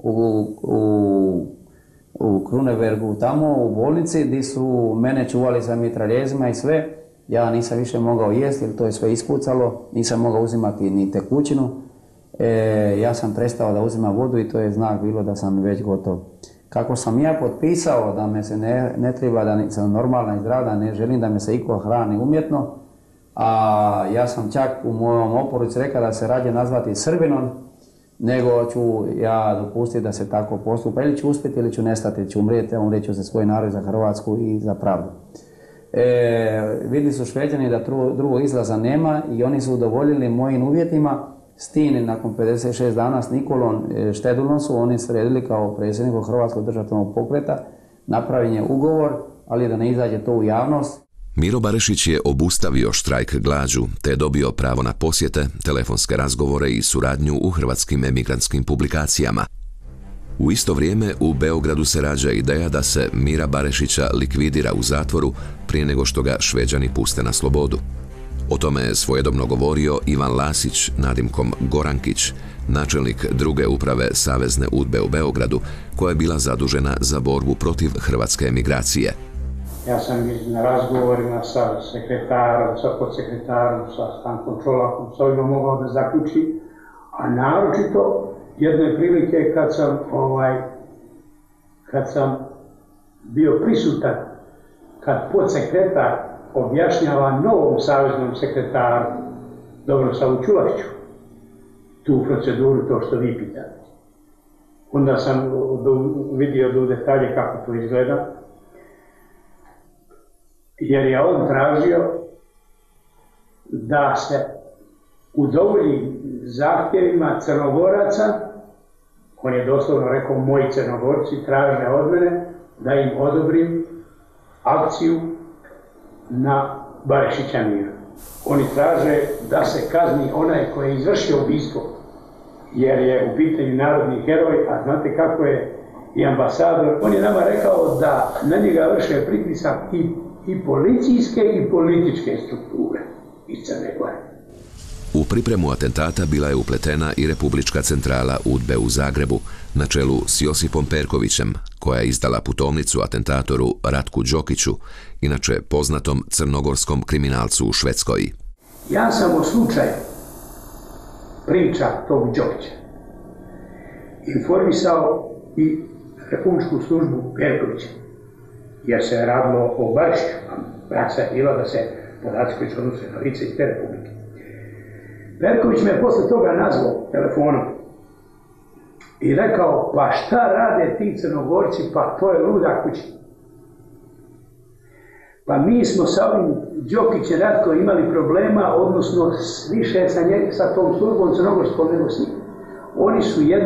u Krunebergu, tamo u bolnici gdje su mene čuvali sa mitraljezima i sve. Ja nisam više mogao jesti jer to je sve ispucalo, nisam mogao uzimati ni tekućinu. Ja sam prestao da uzimam vodu i to je znak bilo da sam već gotov. Kako sam ja potpisao da me se ne treba, da sam normalna i zdrava, da ne želim da me se iko hrani umjetno, a ja sam čak u mojom oporuci rekao da se rađe nazvati Srbinom, nego ću ja dopustiti da se tako postupa. Ili ću uspjeti ili ću nestati, ću umrijeti, umrijet ću za svoj narod, za Hrvatsku i za pravdu. Vidjeli su Šveđani da drugog izlaza nema i oni su udovoljili mojim uvjetima. S tim, nakon 56 dana s Nikolom Štedulom su oni sredili kao predsjednikom Hrvatskog državnog pokreta, napravljen je ugovor, ali da ne izađe to u javnost. Miro Barešić je obustavio štrajk glađu, te je dobio pravo na posjete, telefonske razgovore i suradnju u hrvatskim emigrantskim publikacijama. U isto vrijeme u Beogradu se rađa ideja da se Mira Barešića likvidira u zatvoru prije nego što ga Šveđani puste na slobodu. O tome je svojedobno govorio Ivan Lasić, nadimkom Gorankić, načelnik druge uprave Savezne UDBE u Beogradu, koja je bila zadužena za borbu protiv hrvatske emigracije. Ja sam na razgovorima sa sekretarom, sa podsekretarom, sa Stankom Čolakom, s ovima mogao da zaključim, a naročito jedne prilike kad sam kad sam bio prisutan, kad podsekretar objašnjava novom saveznom sekretaru Dobrosavu Čulašću tu proceduru, to što vi pitate. Onda sam vidio do detalje kako to izgleda, jer je on tražio da se udovolji zahtjevima Crnogoraca. On je doslovno rekao, moji Crnogorci traže od mene da im odobrim akciju na Barešića Mira. Oni traže da se kazni onaj koji je izvršio ubistvo, jer je u pitanju narodni heroj, a znate kako je i ambasador. On je nama rekao da na njega vrše pritisak i policijske i političke strukture iz Crne Gore. U pripremu atentata bila je upletena i Republička centrala UDBE u Zagrebu, na čelu s Josipom Perkovićem, koja je izdala putovnicu atentatoru Ratku Đokiću, inače poznatom crnogorskom kriminalcu u Švedskoj. Ja sam o slučaju priča tog Đokića informisao i Republičku službu Perkovića, jer se je radilo o Barešiću, a praksa je bila da se podaci koji se odnose na lice iz te republike. Perković me posle toga nazvao telefonom i rekao, pa šta rade ti Crnogorci, pa to je luda kući. Pa mi smo sa ovim Đokićem Ratko imali problema, odnosno više sa tom službom crnogorskom nego s njim. Oni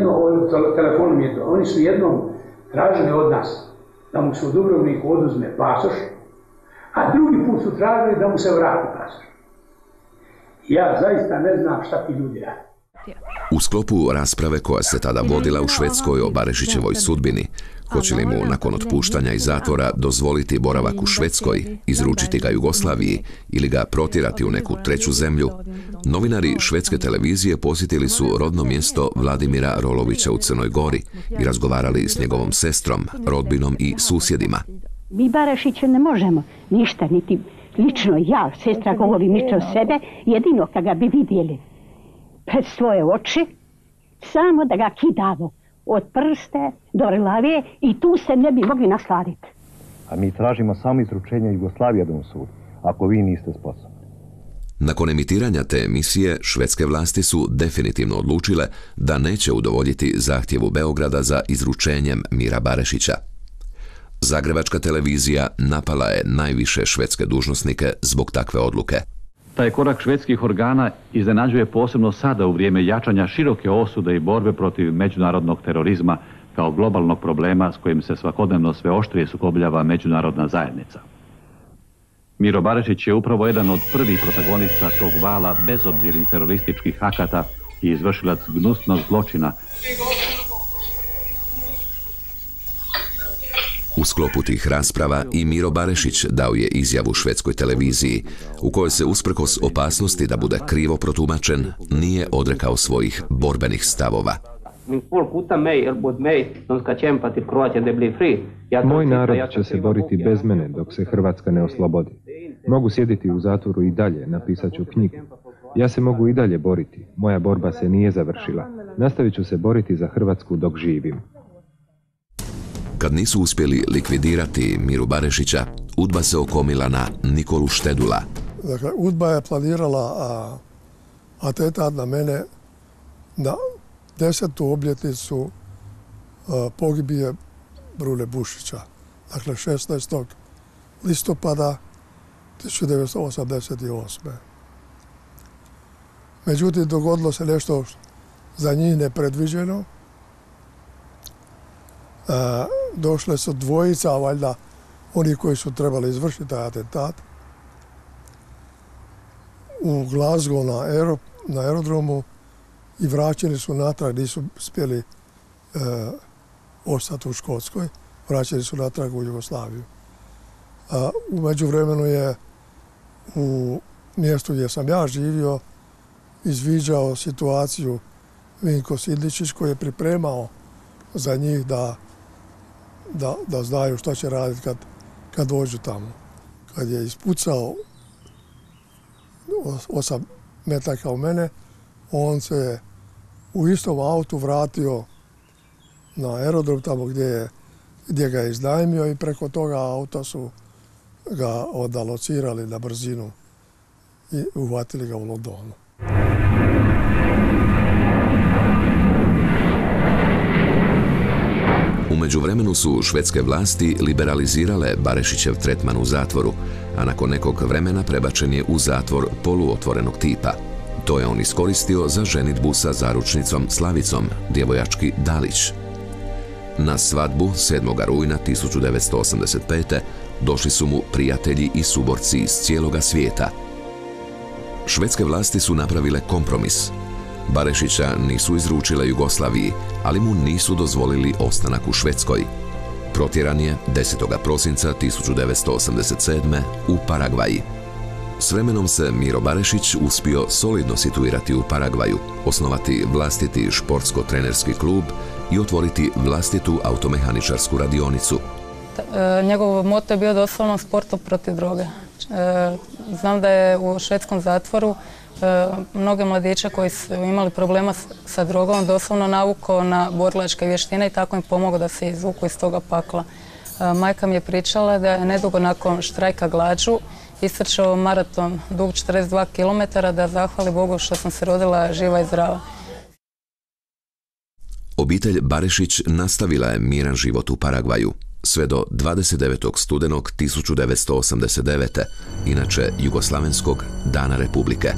su jednom tražili od nas da mu se u Dubrovniku oduzme pasoš, a drugi put su tražili da mu se vrati pasoš. Ja zaista ne znam šta ti ljudi rade. U sklopu rasprave koja se tada vodila u Švedskoj o Barešićevoj sudbini, hoće li mu nakon otpuštanja iz zatvora dozvoliti boravak u Švedskoj, izručiti ga Jugoslaviji ili ga protjerati u neku treću zemlju, novinari švedske televizije posjetili su rodno mjesto Vladimira Rolovića u Crnoj Gori i razgovarali s njegovom sestrom, rodbinom i susjedima. Mi Barešiću ne možemo ništa, niti lično ja, sestra govorim ništa o sebe, jedino kad ga bi vidjeli pred svoje oči, samo da ga kidamo od prste do glave i tu se ne bi mogli nasladiti. A mi tražimo samo izručenje Jugoslavijadom sudu, ako vi niste sposobni. Nakon emitiranja te emisije, švedske vlasti su definitivno odlučile da neće udovoljiti zahtjevu Beograda za izručenjem Mira Barešića. Zagrebačka televizija napala je najviše švedske dužnosnike zbog takve odluke. Taj korak švedskih organa iznenađuje posebno sada u vrijeme jačanja široke osude i borbe protiv međunarodnog terorizma kao globalnog problema s kojim se svakodnevno sve oštrije sukobljava međunarodna zajednica. Miro Barešić je upravo jedan od prvih protagonista tog vala bezobzirnih terorističkih akata i izvršilac gnusnog zločina. U sklopu tih rasprava i Miro Barešić dao je izjavu švedskoj televiziji, u kojoj se usprkos opasnosti da bude krivo protumačen, nije odrekao svojih borbenih stavova. Moj narod će se boriti bez mene dok se Hrvatska ne oslobodi. Mogu sjediti u zatvoru i dalje, napisat ću knjigu. Ja se mogu i dalje boriti, moja borba se nije završila. Nastavit ću se boriti za Hrvatsku dok živim. Kad nisu uspjeli likvidirati Miru Barešića, UDBA se okomila na Nikolu Štedula. Dakle, UDBA je planirala atentat na mene na 10. obljetnicu pogibije Brune Bušića. Dakle, 16. listopada 1988. Međutim, dogodilo se nešto za njih nepredviđeno. Došle su dvojica, valjda oni koji su trebali izvršiti taj atentat, u Glasgow na aerodromu i vraćeni su natrag, nisu uspjeli ostati u Škotskoj, vraćeni su natrag u Jugoslaviju. U međuvremenu je u mjestu gdje sam ja živio izviđao situaciju Vinko Sidličić koji je pripremao za njih da znaju što će raditi kad dođu tamo. Kad je ispucao 8 metaka u mene, on se u istom autu vratio na aerodrom tamo gdje je gdje ga je iznajmio i preko toga auta su ga odalocirali na brzinu i uvatili ga u Londonu. U međuvremenu su švedske vlasti liberalizirale Barešićev tretman u zatvoru, a nakon nekog vremena prebačen je u zatvor poluotvorenog tipa. To je on iskoristio za ženidbu sa zaručnicom Slavicom, djevojački Dalić. Na svadbu 7. rujna 1985. došli su mu prijatelji i suborci iz cijeloga svijeta. Švedske vlasti su napravile kompromis. Barešića nisu izručile Jugoslaviji, ali mu nisu dozvolili ostanak u Švedskoj. Protjeran je 10. prosinca 1987. u Paragvaji. S vremenom se Miro Barešić uspio solidno situirati u Paragvaju, osnovati vlastiti športsko-trenerski klub i otvoriti vlastitu automehaničarsku radionicu. Njegov moto je bio doslovno sportom protiv droge. Znam da je u švedskom zatvoru mnoge mladiće koji su imali problema sa drogom doslovno navukao na borilačke vještine i tako im pomogao da se izvuku iz toga pakla. Majka mi je pričala da je nedugo nakon štrajka glađu istrčao maraton dug 42 km da zahvali Bogu što sam se rodila živa i zdrava. Obitelj Barešić nastavila je miran život u Paragvaju sve do 29. studenog 1989. inače Jugoslavenskog dana Republike.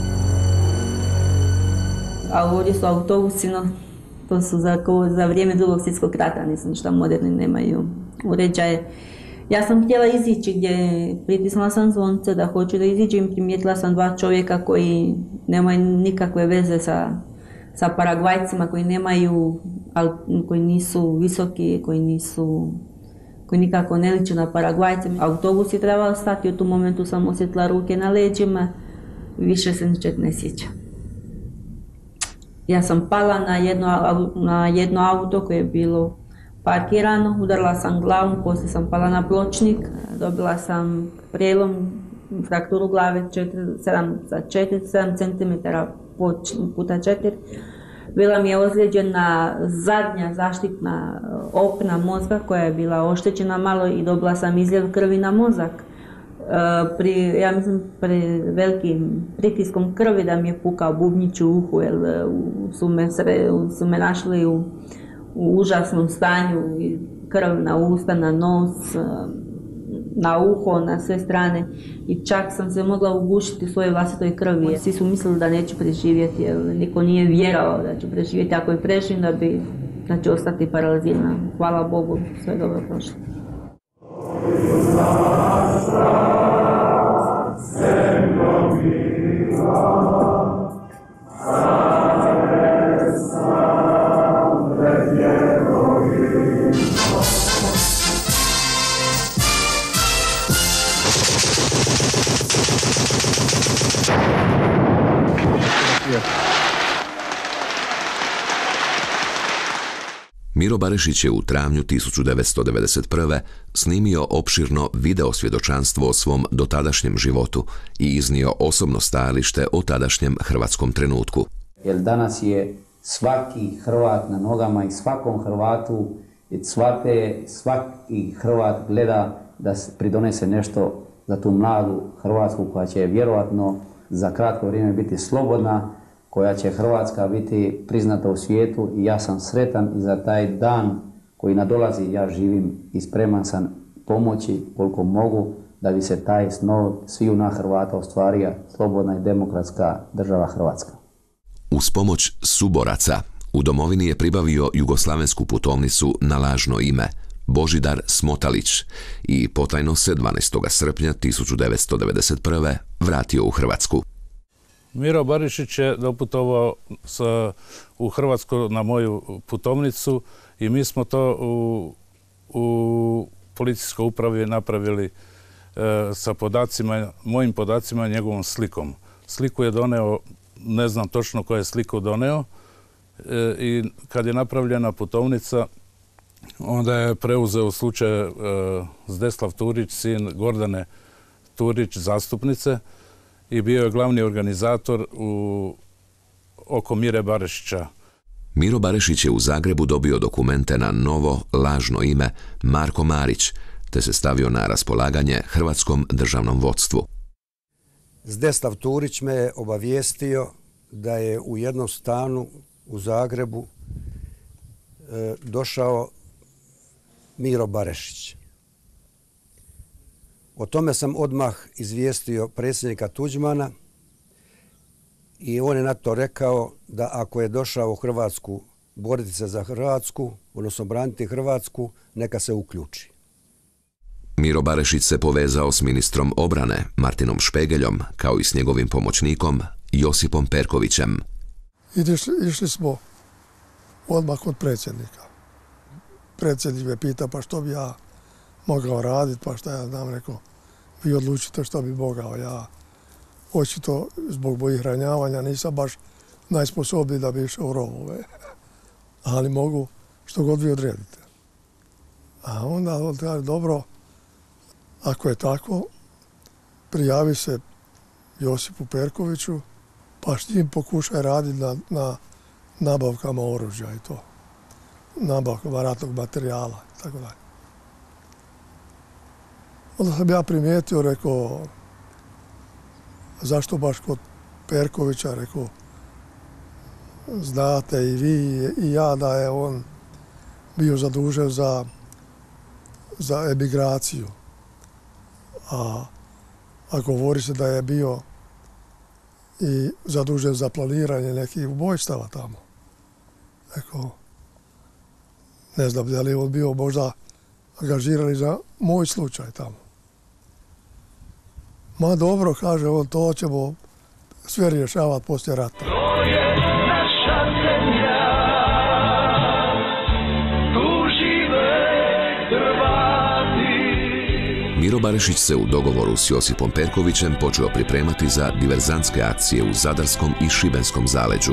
A ovdje su autobusi, no, to su za vrijeme Drugog svjetskog rata, nisu ništa moderni, nemaju uređaje. Ja sam htjela izići gdje pritisnula sam zvonce da hoću da iziđem, primijetila sam dva čovjeka koji nemaju nikakve veze sa Paragvajcima, koji nisu visoki, koji nikako ne liče na Paragvajce. Autobus je trebao stati, u tom momentu sam osjetila ruke na leđima, više se ničeg ne sjećam. Ja sam pala na jedno auto koje je bilo parkirano, udarila sam glavom, poslije sam pala na pločnik, dobila sam prijelom, frakturu glave 7 cm puta 4. Bila mi je ozlijeđena zadnja zaštitna opna mozga koja je bila oštećena malo i dobila sam izljev krvi na mozak. Ja mislim pri velikim pritiskom krvi da mi je pukao bubnjić u uhu, jer su me našli u užasnom stanju, krv na usta, na nos, na uho, na sve strane i čak sam se mogla ugušiti u svojoj vlastitoj krvi. Svi su mislili da neću preživjeti, jer niko nije vjerovao da ću preživjeti. Ako je preživim da bi ostati paralizirana. Hvala Bogu, sve je dobro prošlo. Miro Barešić je u travnju 1991. snimio opširno video svjedočanstvo o svom dotadašnjem životu i iznio osobno stajalište o tadašnjem hrvatskom trenutku. Jer danas je svaki Hrvat na nogama i svakom Hrvatu svaki Hrvat gleda da pridonese nešto za tu mladu Hrvatsku koja će vjerojatno za kratko vrijeme biti slobodna, koja će Hrvatska biti priznata u svijetu i ja sam sretan i za taj dan koji nadolazi. Ja živim i spreman sam pomoći koliko mogu da bi se taj snov sviju na Hrvata ostvario, slobodna i demokratska država Hrvatska. Uz pomoć suboraca u domovini je pribavio jugoslavensku putovnicu na lažno ime Božidar Smotalić i potajno se 12. srpnja 1991. vratio u Hrvatsku. Miro Barešić je doputovao u Hrvatsku na moju putovnicu i mi smo to u policijskoj upravi napravili sa podacima, mojim podacima i njegovom slikom. Sliku je doneo, ne znam točno ko je sliku doneo, i kad je napravljena putovnica, onda je preuzeo slučaj Zdeslav Turić, sin Gordane Turić, zastupnice, i bio je glavni organizator oko Mire Barešića. Miro Barešić je u Zagrebu dobio dokumente na novo, lažno ime Marko Marić, te se stavio na raspolaganje hrvatskom državnom vodstvu. Zdeslav Turić me je obavijestio da je u jednom stanu u Zagrebu došao Miro Barešić. O tome sam odmah izvijestio predsjednika Tuđmana i on je na to rekao da ako je došao u Hrvatsku boriti se za Hrvatsku, odnosno braniti Hrvatsku, neka se uključi. Miro Barešić se povezao s ministrom obrane Martinom Špegeljom, kao i s njegovim pomoćnikom Josipom Perkovićem. Išli smo odmah kod predsjednika. Predsjednik me pita pa što bi ja mogao raditi, pa šta ja znam, rekao, vi odlučite što bi mogao. Ja očito zbog mojih ranjavanja nisam baš najsposobniji da bi išao u rovove, ali mogu što god vi odredite. A onda on kaže, dobro, ako je tako, prijavi se Josipu Perkoviću, pa s njim pokušaj raditi na nabavkama oružja i to. Nabavkama ratnog materijala i tako dalje. Onda sam ja primijetio, rekao, zašto baš kod Perkovića, rekao, znate i vi i ja da je on bio zadužen za emigraciju. A govori se da je bio i zadužen za planiranje nekih ubojstava tamo. Rekao, ne znam da li je on bio možda angažiran za moj slučaj tamo. Ma dobro, kaže on, to ćemo sve rješavati poslije rata. To je naša zemlja, tu žive Hrvati. Miro Barešić se u dogovoru s Josipom Perkovićem počeo pripremati za diverzantske akcije u Zadarskom i Šibenskom zaleđu.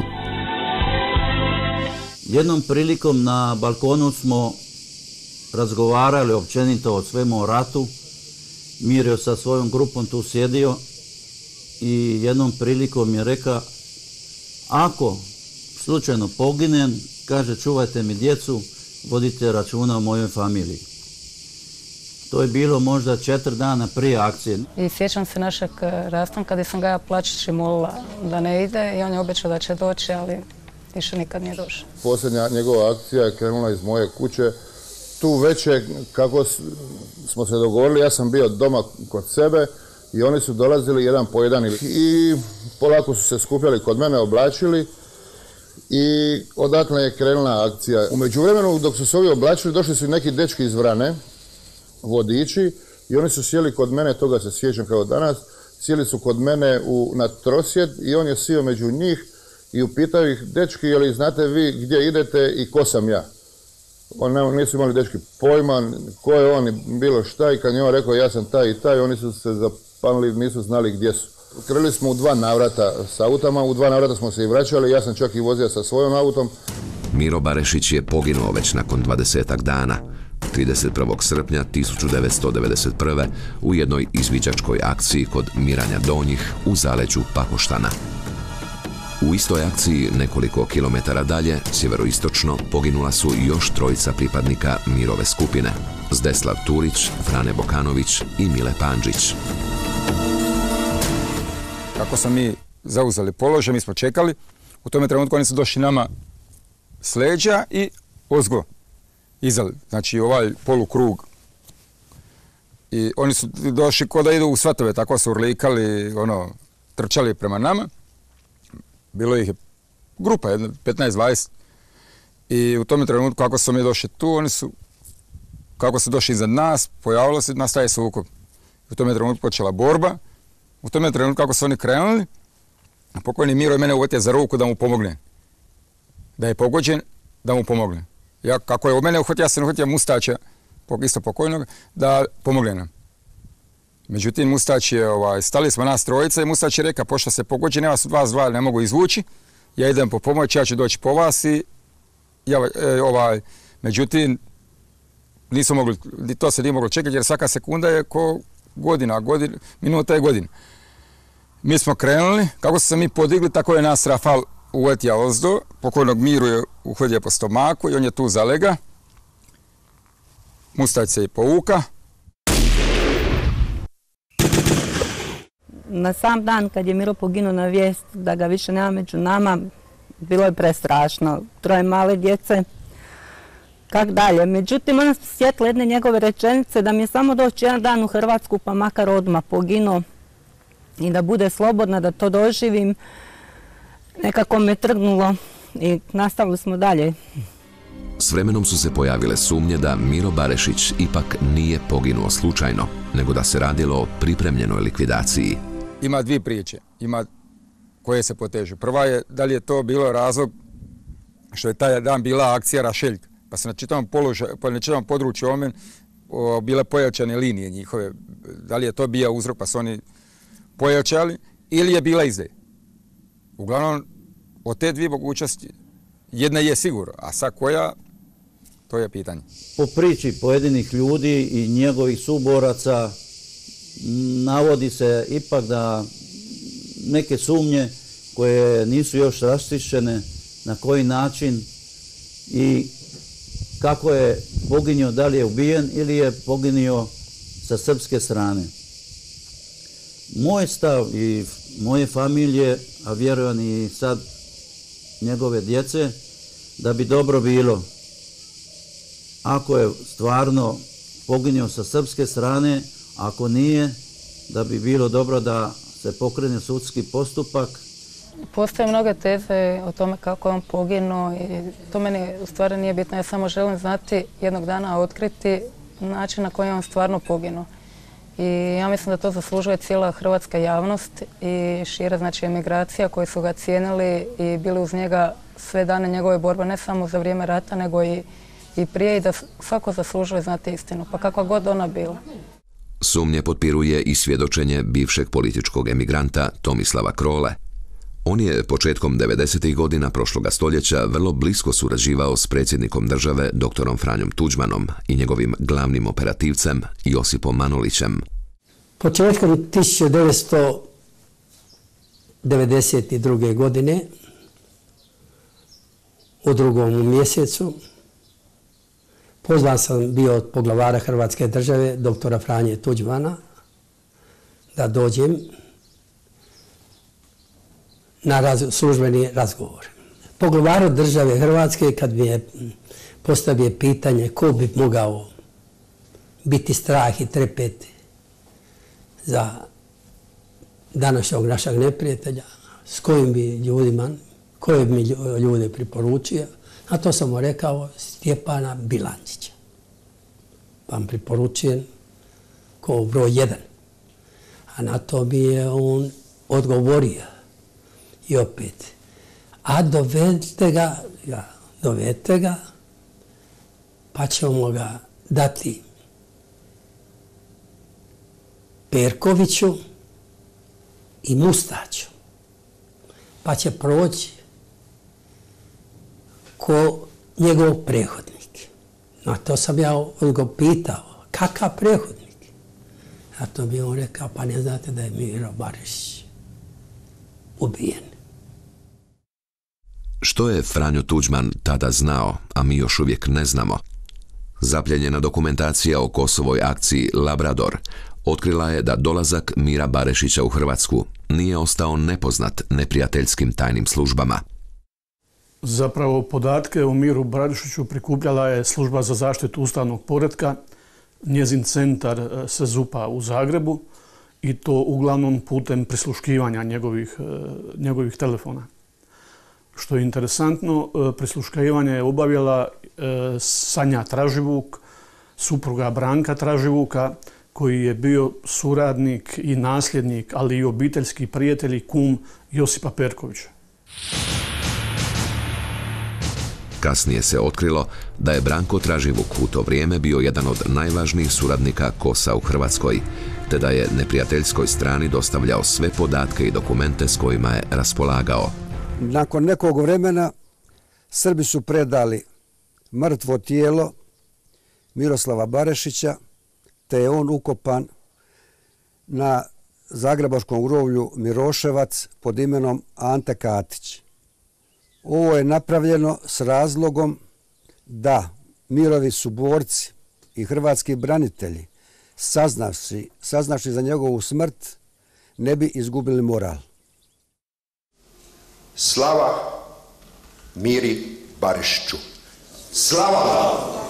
Jednom prilikom na balkonu smo razgovarali općenito o svemu o ratu. Miro sa svojom grupom tu sjedio i jednom prilikom je rekao, ako slučajno poginem, kaže, čuvajte mi djecu, vodite računa o mojoj familiji. To je bilo možda 4 dana prije akcije. I sjećam se našeg rastanka kada sam ga ja plačući molila da ne ide i on je obećao da će doći, ali više nikad nije došao. Posljednja njegova akcija je krenula iz moje kuće. Tu večer, kako smo se dogovorili, ja sam bio doma kod sebe i oni su dolazili jedan po jedan i polako su se skupljali kod mene, oblačili i odatle je krenula akcija. U međuvremenu, dok su se ovi oblačili, došli su neki dečki iz Vrane, vodiči, i oni su sjeli kod mene, toga se sjećam kao danas, sjeli su kod mene na trosjed i on je sjeo među njih i upitao ih, dečki, je li znate vi gdje idete i ko sam ja? Oni nisu imali dečki pojma ko je on i bilo šta, i kad je on rekao ja sam taj i taj, oni su se zapanili, nisu znali gdje su. Krenuli smo u 2 navrata s autama, u 2 navrata smo se i vraćali, ja sam čak i vozio sa svojom autom. Miro Barešić je poginuo već nakon 20-ak dana, 31. srpnja 1991. u jednoj izviđačkoj akciji kod Miranja Donjih u zaleđu Pakoštana. U istoj akciji nekoliko kilometara dalje, sjeveroistočno, poginula su još 3 pripadnika Mirove skupine, Zdeslav Turić, Frane Bokanović i Mile Pandžić. Kako smo mi zauzeli položaj, mi smo čekali, u tome trenutku oni su došli nama s leđa i ozgo iza, znači ovaj polukrug. I oni su došli ko da idu u svatove, tako su urlikali, trčali prema nama. Bilo ih je grupa, 15-20. I u tome trenutku, kako su mi došli tu, oni su, kako su došli iza nas, pojavilo se, nastaje sukob. U tome trenutku počela borba. U tome trenutku, kako su oni krenuli, pokojni Miro je mene uvatio za ruku da mu pomogne. Da je pogođen, da mu pomogne. Ja, kako je od mene uhvatio, ja sam uhvatio Mustača, isto pokojnog, da pomogne nam. Međutim, Mustać je, stali smo nas trojica i Mustać je rekao, pošto se pogođen, ja vas 2 ne mogu izvući, ja idem po pomoć, ja ću doći po vas i međutim, nisu mogli, to se nije moglo čekati jer svaka sekunda je ko godina, minuta je godina. Mi smo krenuli, kako su se mi podigli, tako je nas rafal uletija ozdo, pokojnog Miru je uhodio po stomaku i on je tu zalega. Mustać se i povuka. Na sam dan kad je Miro poginuo na vijest da ga više nema među nama, bilo je prestrašno. 3 male djece. Kak dalje? Međutim, ona se sjetila jedne njegove rečenice da mi je samo doći jedan dan u Hrvatsku pa makar odmah poginuo i da bude slobodna, da to doživim. Nekako me trgnulo i nastavili smo dalje. S vremenom su se pojavile sumnje da Miro Barešić ipak nije poginuo slučajno, nego da se radilo o pripremljenoj likvidaciji. Ima 2 priče, koje se potežu. Prva je da li je to bilo razlog što je taj dan bila akcija Rašeljka, pa se na čitavom području Omen bile pojačane linije njihove. Da li je to bio uzrok pa su oni pojačali ili je bila izdaja. Uglavnom, od te 2 mogućnosti jedna je sigurno, a sad koja, to je pitanje. Po priči pojedinih ljudi i njegovih suboraca navodi se ipak da neke sumnje koje nisu još raščišćene na koji način i kako je poginio, da li je ubijen ili je poginio sa srpske strane. Moj stav i moje familije, a vjerujem i sad njegove djece, da bi dobro bilo ako je stvarno poginio sa srpske strane, ako nije, da bi bilo dobro da se pokrene sudski postupak. Postoje mnoge teze o tome kako je on poginuo i to meni u stvari nije bitno. Ja samo želim znati jednog dana otkriti način na koji je on stvarno poginuo. I ja mislim da to zaslužuje cijela hrvatska javnost i šira, znači, emigracija koji su ga cijenili i bili uz njega sve dane njegove borbe, ne samo za vrijeme rata, nego i prije, i da svako zaslužuje znati istinu, pa kakva god ona bila. Sumnje potpiruje i svjedočenje bivšeg političkog emigranta Tomislava Krole. On je početkom 90. godina prošloga stoljeća vrlo blisko surađivao s predsjednikom države doktorom Franjom Tuđmanom i njegovim glavnim operativcem Josipom Manolićem. Početkom 1992. godine u 2. mjesecu pozvan sam bio od poglavara Hrvatske države doktora Franje Tuđmana da dođem na službeni razgovor. Poglavar države Hrvatske, kad mi je postavio pitanje ko bi mogao biti strah i trepet za današnjeg našeg neprijatelja, s kojim bi ljudima, koje bi ljude preporučio, a to sam mu rekao Stjepana Bilančića. Pa vam preporučujem kao broj 1. A na to bi je on odgovorio. I opet, a dovedite ga, pa ćemo ga dati Perkoviću i Mustaću, pa će proći ko njegov prehodnik. Na to sam ja ga pitao, kakav prehodnik? A to bi on rekao, pa ne znate da je Miro Barešić ubijen. Što je Franjo Tuđman tada znao, a mi još uvijek ne znamo? Zapljenjena dokumentacija o Kosovoj akciji Labrador otkrila je da dolazak Mira Barešića u Hrvatsku nije ostao nepoznat neprijateljskim tajnim službama. Zapravo podatke o Miru Barešiću prikupljala je Služba za zaštitu ustavnog poretka, njezin centar SZUP-a u Zagrebu, i to uglavnom putem prisluškivanja njegovih telefona. Što je interesantno, prisluškivanje je obavila Sanja Traživuk, supruga Branka Traživuka, koji je bio suradnik i nasljednik, ali i obiteljski prijatelj i kum Josipa Perkovića. Kasnije se otkrilo da je Branko Traživuk u to vrijeme bio jedan od najvažnijih suradnika KOS-a u Hrvatskoj, te da je neprijateljskoj strani dostavljao sve podatke i dokumente s kojima je raspolagao. Nakon nekog vremena Srbi su predali mrtvo tijelo Miroslava Barešića, te je on ukopan na zagrebačkom groblju Miroševac pod imenom Ante Katić. Ovo je napravljeno s razlogom da Mirovi suborci i hrvatski branitelji, saznavši za njegovu smrt, ne bi izgubili moral. Slava Miri Barišiću. Slava!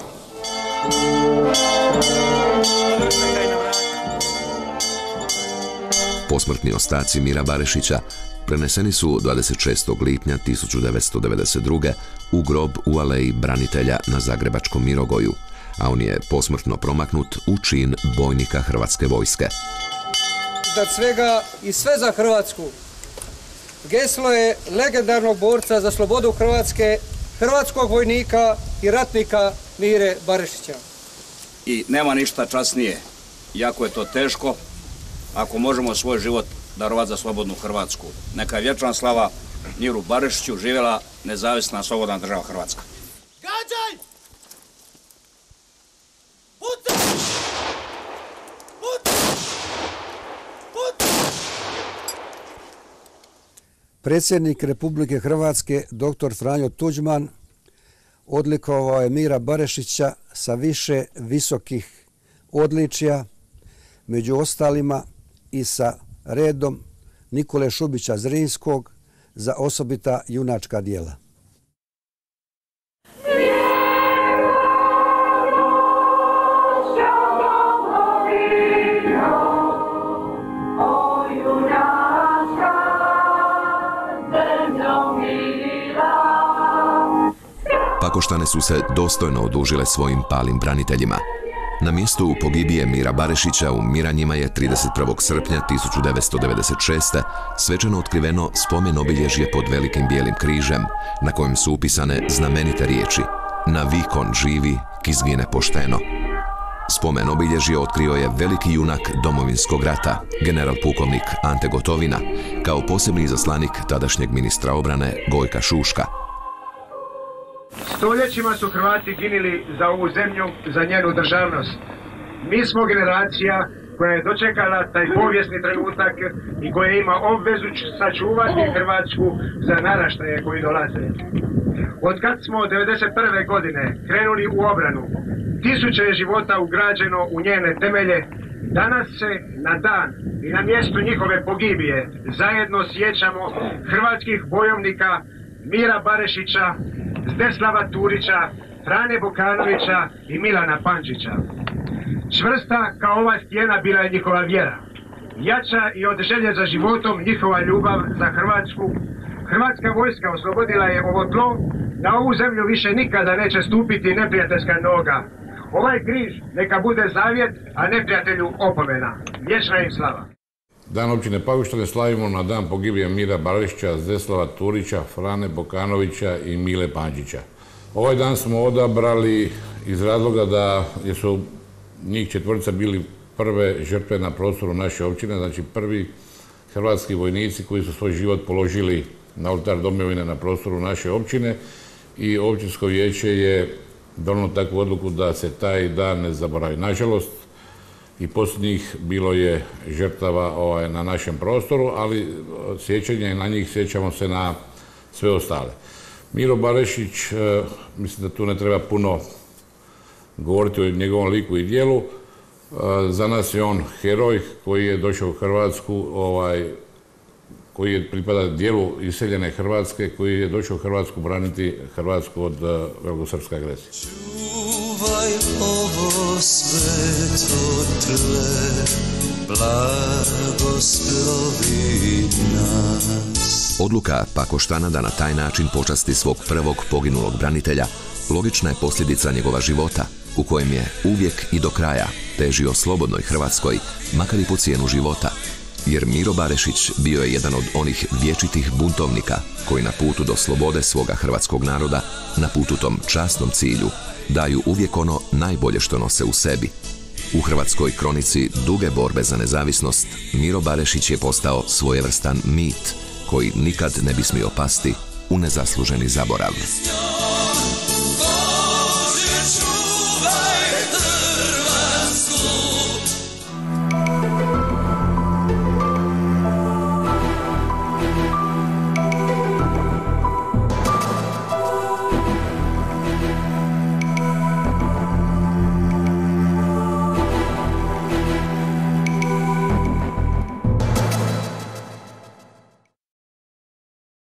Posmrtni ostaci Mira Barešića preneseni su 26. lipnja 1992. u grob u aleji branitelja na zagrebačkom Mirogoju, a on je posmrtno promaknut u čin bojnika Hrvatske vojske. Iznad svega i sve za Hrvatsku. Geslo je legendarnog borca za slobodu Hrvatske, hrvatskog vojnika i ratnika Mire Barešića. I nema ništa časnije, jako je to teško, ako možemo svoj život darovati za slobodnu Hrvatsku. Neka je vječna slava Miru Barešiću, živjela nezavisna slobodna država Hrvatska. Gađaj! Pucaj! Pucaj! Pucaj! Predsjednik Republike Hrvatske, dr. Franjo Tuđman, odlikovao je Mira Barešića sa više visokih odličja, među ostalima i sa redom Nikole Šubića Zrinskog za osobita junačka djela. Pakoštane su se dostojno odužile svojim palim braniteljima. Na mjestu pogibije Mira Barešića u Miranjima je 31. srpnja 1996. svečano otkriveno spomen obilježje pod velikim bijelim križem, na kojem su upisane znamenite riječi: "Na vikon živi, ki izgine pošteno". Spomen obilježje otkrio je veliki junak Domovinskog rata, general pukovnik Ante Gotovina, kao posebni izaslanik tadašnjeg ministra obrane Gojka Šuška. Stoljećima su Hrvati ginili za ovu zemlju, za njenu državnost. Mi smo generacija koja je dočekala taj povijesni trenutak i koja ima obvezu sačuvati Hrvatsku za naraštaje koji dolaze. Od kad smo od 1991. godine krenuli u obranu, tisuće je života ugrađeno u njene temelje. Danas se na dan i na mjestu njihove pogibije zajedno sjećamo hrvatskih bojovnika Mira Barešića, Zdeslava Turića, Frane Bokanovića i Milana Pančića. Čvrsta kao ova stijena bila je njihova vjera. Jača i od želje za životom njihova ljubav za Hrvatsku. Hrvatska vojska oslobodila je ovo tlo, na ovu zemlju više nikada neće stupiti neprijateljska noga. Ovaj križ neka bude zavjet, a neprijatelju opomena. Vječna im slava. Dan općine Pakoštane slavimo na dan pogibije Mira Barešića, Zdeslava Turića, Frane Bokanovića i Mile Pančića. Ovaj dan smo odabrali iz razloga da su njih četvorica bili prve žrtve na prostoru naše općine, znači prvi hrvatski vojnici koji su svoj život položili na oltar domovine na prostoru naše općine, i općinsko vijeće je donijelo takvu odluku da se taj dan ne zaboravi. Nažalost, i posljednjih bilo je žrtava na našem prostoru, ali sjećanje na njih sjećamo se na sve ostale. Miro Barešić, mislim da tu ne treba puno govoriti o njegovom liku i djelu. Za nas je on heroj koji je došao u Hrvatsku, koji je pripada dijelu iseljene Hrvatske, koji je došao u Hrvatsku braniti Hrvatsku od velikosrpske agresije. Čuvaj ovo sveto tle, blagoslovi nas. Odluka Pakoštana da na taj način počasti svog prvog poginulog branitelja logična je posljedica njegova života, u kojem je uvijek i do kraja težio slobodnoj Hrvatskoj, makar i po cijenu života. Jer Miro Barešić bio je jedan od onih vječitih buntovnika koji na putu do slobode svoga hrvatskog naroda, na putu tom časnom cilju, daju uvijek ono najbolje što nose u sebi. U hrvatskoj kronici duge borbe za nezavisnost Miro Barešić je postao svojevrstan mit koji nikad ne bi smio pasti u nezasluženi zaborav.